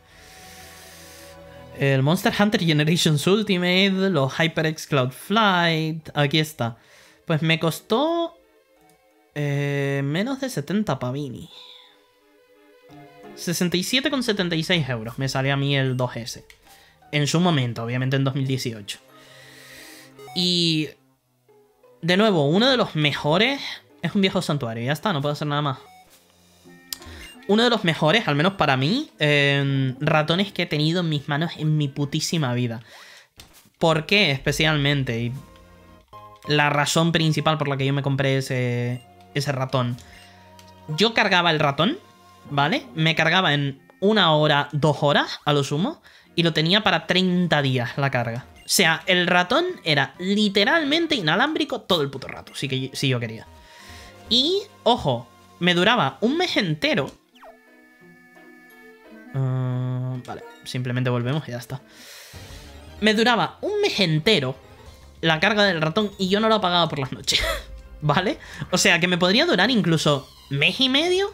El Monster Hunter Generations Ultimate, los HyperX Cloud Flight. Aquí está. Pues me costó... Eh, menos de setenta pavini. sesenta y siete con setenta y seis euros me sale a mí el dos ese. En su momento, obviamente en dos mil dieciocho. Y... de nuevo, uno de los mejores... es un viejo santuario, ya está, no puedo hacer nada más. Uno de los mejores, al menos para mí, eh, ratones que he tenido en mis manos en mi putísima vida. ¿Por qué especialmente? Y la razón principal por la que yo me compré ese, ese ratón. Yo cargaba el ratón, ¿vale? Me cargaba en una hora, dos horas, a lo sumo. Y lo tenía para treinta días la carga. O sea, el ratón era literalmente inalámbrico todo el puto rato, si, que, si yo quería. Y, ojo, me duraba un mes entero. Uh, vale, simplemente volvemos y ya está. Me duraba un mes entero la carga del ratón y yo no lo apagaba por las noches. ¿Vale? O sea, que me podría durar incluso mes y medio.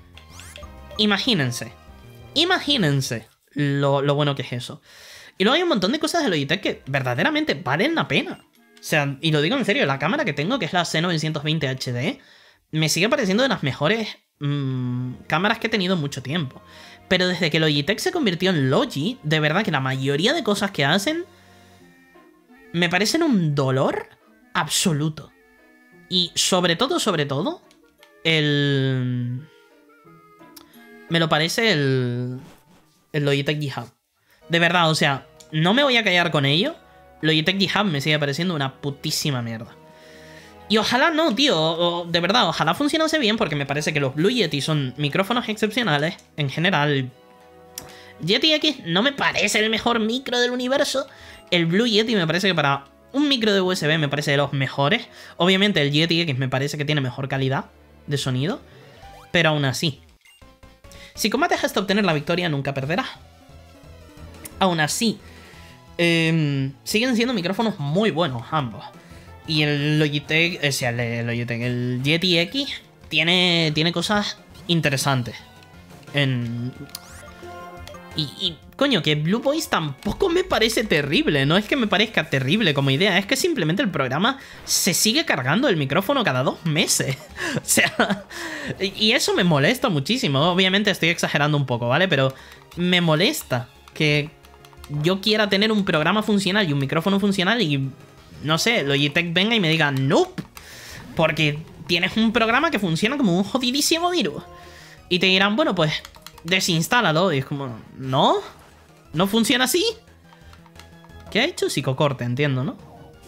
Imagínense. Imagínense lo, lo bueno que es eso. Y luego hay un montón de cosas de Logitech que verdaderamente valen la pena. O sea, y lo digo en serio, la cámara que tengo, que es la C novecientos veinte H D, me sigue pareciendo de las mejores mmm, cámaras que he tenido en mucho tiempo. Pero desde que Logitech se convirtió en Logi, de verdad que la mayoría de cosas que hacen me parecen un dolor absoluto. Y sobre todo, sobre todo, el... me lo parece el... el Logitech G Hub. De verdad, o sea, no me voy a callar con ello. Logitech G Hub me sigue pareciendo una putísima mierda. Y ojalá no, tío, de verdad, ojalá funcionase bien, porque me parece que los Blue Yeti son micrófonos excepcionales. En general, Yeti X no me parece el mejor micro del universo. El Blue Yeti me parece que para un micro de U S B me parece de los mejores. Obviamente el Yeti X me parece que tiene mejor calidad de sonido, pero aún así, si combates hasta obtener la victoria, nunca perderás. Aún así, eh, siguen siendo micrófonos muy buenos ambos. Y el Logitech, o sea, el Logitech, el Yeti X tiene, tiene cosas interesantes. En... Y, y, coño, que Blue Voice tampoco me parece terrible. No es que me parezca terrible como idea, es que simplemente el programa se sigue cargando el micrófono cada dos meses. O sea, y eso me molesta muchísimo. Obviamente estoy exagerando un poco, ¿vale? Pero me molesta que yo quiera tener un programa funcional y un micrófono funcional y... no sé, Logitech venga y me diga nope, porque tienes un programa que funciona como un jodidísimo virus. Y te dirán, bueno, pues desinstálalo. Y es como, ¿no? ¿No funciona así? ¿Qué ha hecho? Psicocorte, entiendo, ¿no?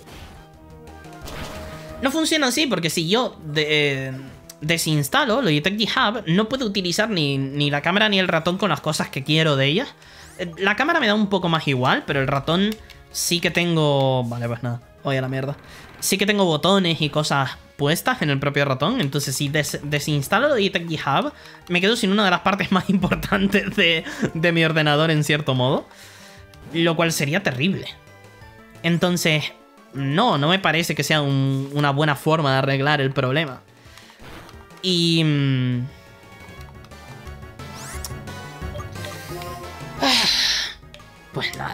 No funciona así porque si yo de, eh, desinstalo Logitech G Hub, no puedo utilizar ni, ni la cámara ni el ratón con las cosas que quiero de ellas. La cámara me da un poco más igual, pero el ratón sí que tengo... vale, pues nada. Voy a la mierda. Sí que tengo botones y cosas puestas en el propio ratón. Entonces si des desinstalo Logitech G Hub, me quedo sin una de las partes más importantes de, de mi ordenador, en cierto modo. Lo cual sería terrible. Entonces, no, no me parece que sea un, una buena forma de arreglar el problema. Y... Mmm... pues nada.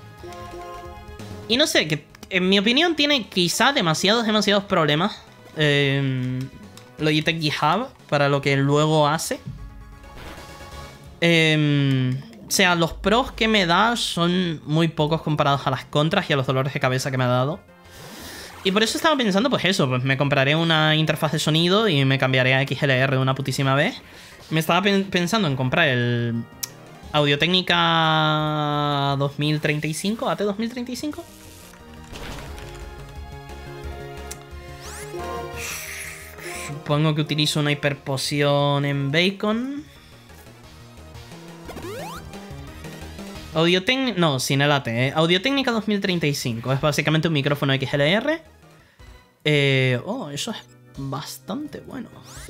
Y no sé, que en mi opinión tiene quizá demasiados, demasiados problemas eh, Logitech G Hub para lo que luego hace. Eh, o sea, los pros que me da son muy pocos comparados a las contras y a los dolores de cabeza que me ha dado. Y por eso estaba pensando, pues eso, pues me compraré una interfaz de sonido y me cambiaré a X L R de una putísima vez. Me estaba pen pensando en comprar el Audio-Técnica dos mil treinta y cinco, A T dos mil treinta y cinco. Supongo que utilizo una hiperpoción en Bacon. Audio-Técnica... no, sin el A T, ¿eh? Audio-Técnica dos mil treinta y cinco. Es básicamente un micrófono X L R. Eh... Oh, eso es bastante bueno.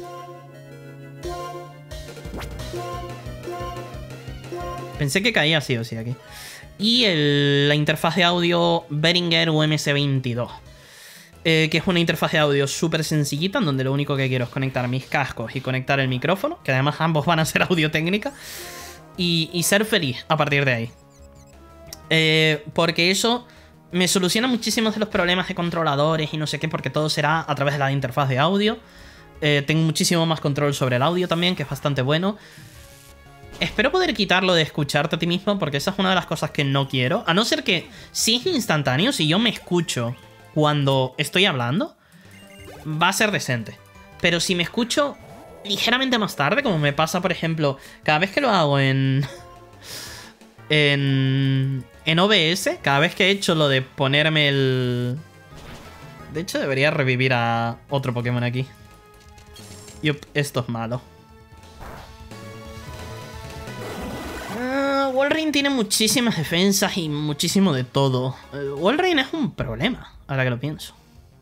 Pensé que caía sí o sí aquí. Y el, la interfaz de audio Behringer U M C veintidós. Eh, que es una interfaz de audio súper sencillita, en donde lo único que quiero es conectar mis cascos y conectar el micrófono, que además ambos van a ser Audio-Técnica, y, y ser feliz a partir de ahí. Eh, porque eso me soluciona muchísimos de los problemas de controladores y no sé qué, porque todo será a través de la interfaz de audio. Eh, tengo muchísimo más control sobre el audio también, que es bastante bueno. Espero poder quitarlo de escucharte a ti mismo, porque esa es una de las cosas que no quiero. A no ser que, si es instantáneo, si yo me escucho cuando estoy hablando, va a ser decente. Pero si me escucho ligeramente más tarde, como me pasa, por ejemplo, cada vez que lo hago en... En... En O B S, cada vez que he hecho lo de ponerme el... De hecho, debería revivir a otro Pokémon aquí. Yup, esto es malo. Uh, Walrein tiene muchísimas defensas y muchísimo de todo. Uh, Walrein es un problema, ahora que lo pienso.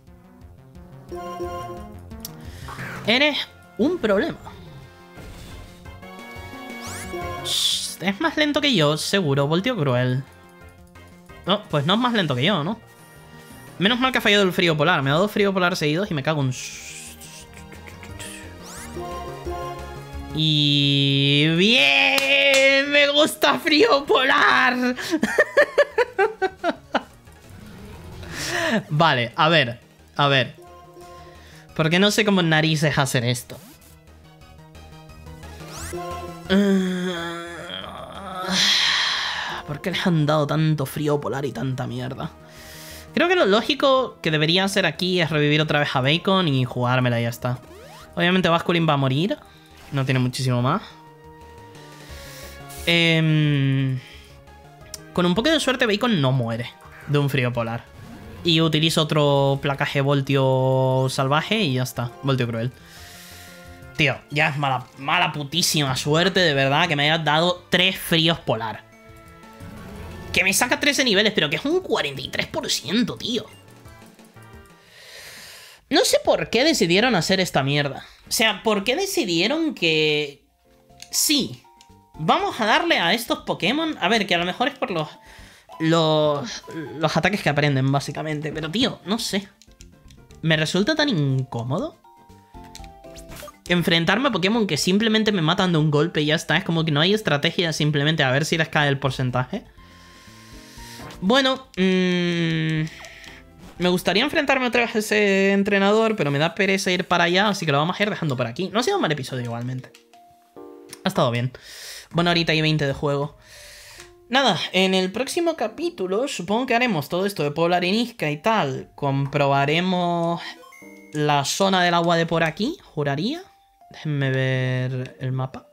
Eres un problema. Shh, es más lento que yo, seguro. Volteo cruel. No, pues no es más lento que yo, ¿no? Menos mal que ha fallado el frío polar. Me ha dado frío polar seguidos y me cago en... Y... ¡Bien! ¡Me gusta frío polar! Vale, a ver. A ver. Porque no sé cómo narices hacer esto. ¿Por qué les han dado tanto frío polar y tanta mierda? Creo que lo lógico que debería hacer aquí es revivir otra vez a Bacon y jugármela y ya está. Obviamente Basculin va a morir. No tiene muchísimo más. Eh, con un poco de suerte Bacon no muere de un frío polar. Y utilizo otro placaje Voltio salvaje y ya está. Voltio cruel. Tío, ya es mala, mala putísima suerte, de verdad, que me hayas dado tres fríos polar. Que me saca trece niveles, pero que es un cuarenta y tres por ciento, tío. No sé por qué decidieron hacer esta mierda. O sea, ¿por qué decidieron que... Sí, vamos a darle a estos Pokémon... A ver, que a lo mejor es por los... Los, los ataques que aprenden, básicamente. Pero, tío, no sé. Me resulta tan incómodo enfrentarme a Pokémon que simplemente me matan de un golpe y ya está. Es como que no hay estrategia, simplemente a ver si les cae el porcentaje. Bueno, mmm, me gustaría enfrentarme otra vez a ese entrenador, pero me da pereza ir para allá, así que lo vamos a ir dejando por aquí. No ha sido un mal episodio igualmente. Ha estado bien. Buena horita y veinte de juego. Nada, en el próximo capítulo supongo que haremos todo esto de Pueblo Arenisca y tal. Comprobaremos la zona del agua de por aquí, juraría. Déjenme ver el mapa.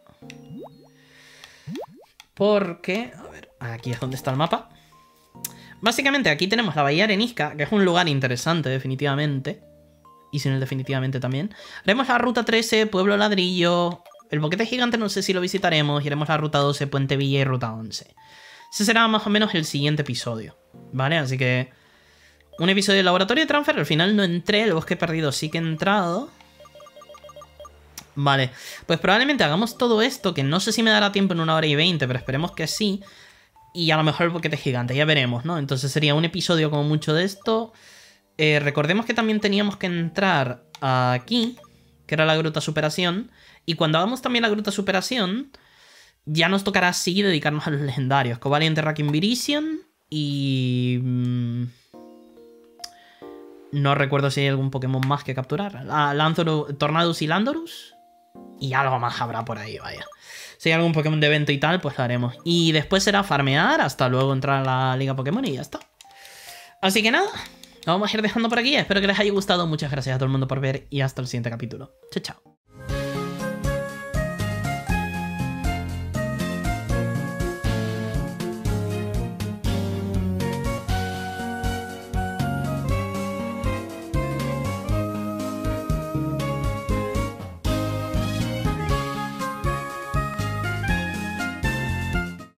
Porque, a ver, aquí es donde está el mapa. Básicamente aquí tenemos la Bahía Arenisca, que es un lugar interesante definitivamente. Y sin el definitivamente también. Haremos la ruta trece, Pueblo Ladrillo. El Boquete Gigante no sé si lo visitaremos. Y haremos la ruta doce, Puente Villa y ruta once. Ese será más o menos el siguiente episodio, ¿vale? Así que... Un episodio de Laboratorio de Transfer. Al final no entré, el Bosque Perdido sí que he entrado. Vale, pues probablemente hagamos todo esto, que no sé si me dará tiempo en una hora y veinte, pero esperemos que sí. Y a lo mejor el Boquete Gigante, ya veremos, ¿no? Entonces sería un episodio como mucho de esto. Eh, recordemos que también teníamos que entrar aquí, que era la Gruta Superación. Y cuando hagamos también la Gruta Superación, ya nos tocará así dedicarnos a los legendarios. Cobalion, Terrakin, Virizion y... Mmm, no recuerdo si hay algún Pokémon más que capturar. Ah, Lanzoro, Tornadus y Landorus. Y algo más habrá por ahí, vaya. Si hay algún Pokémon de evento y tal, pues lo haremos. Y después será farmear hasta luego entrar a la Liga Pokémon y ya está. Así que nada, lo vamos a ir dejando por aquí. Espero que les haya gustado. Muchas gracias a todo el mundo por ver y hasta el siguiente capítulo. Chao, chao.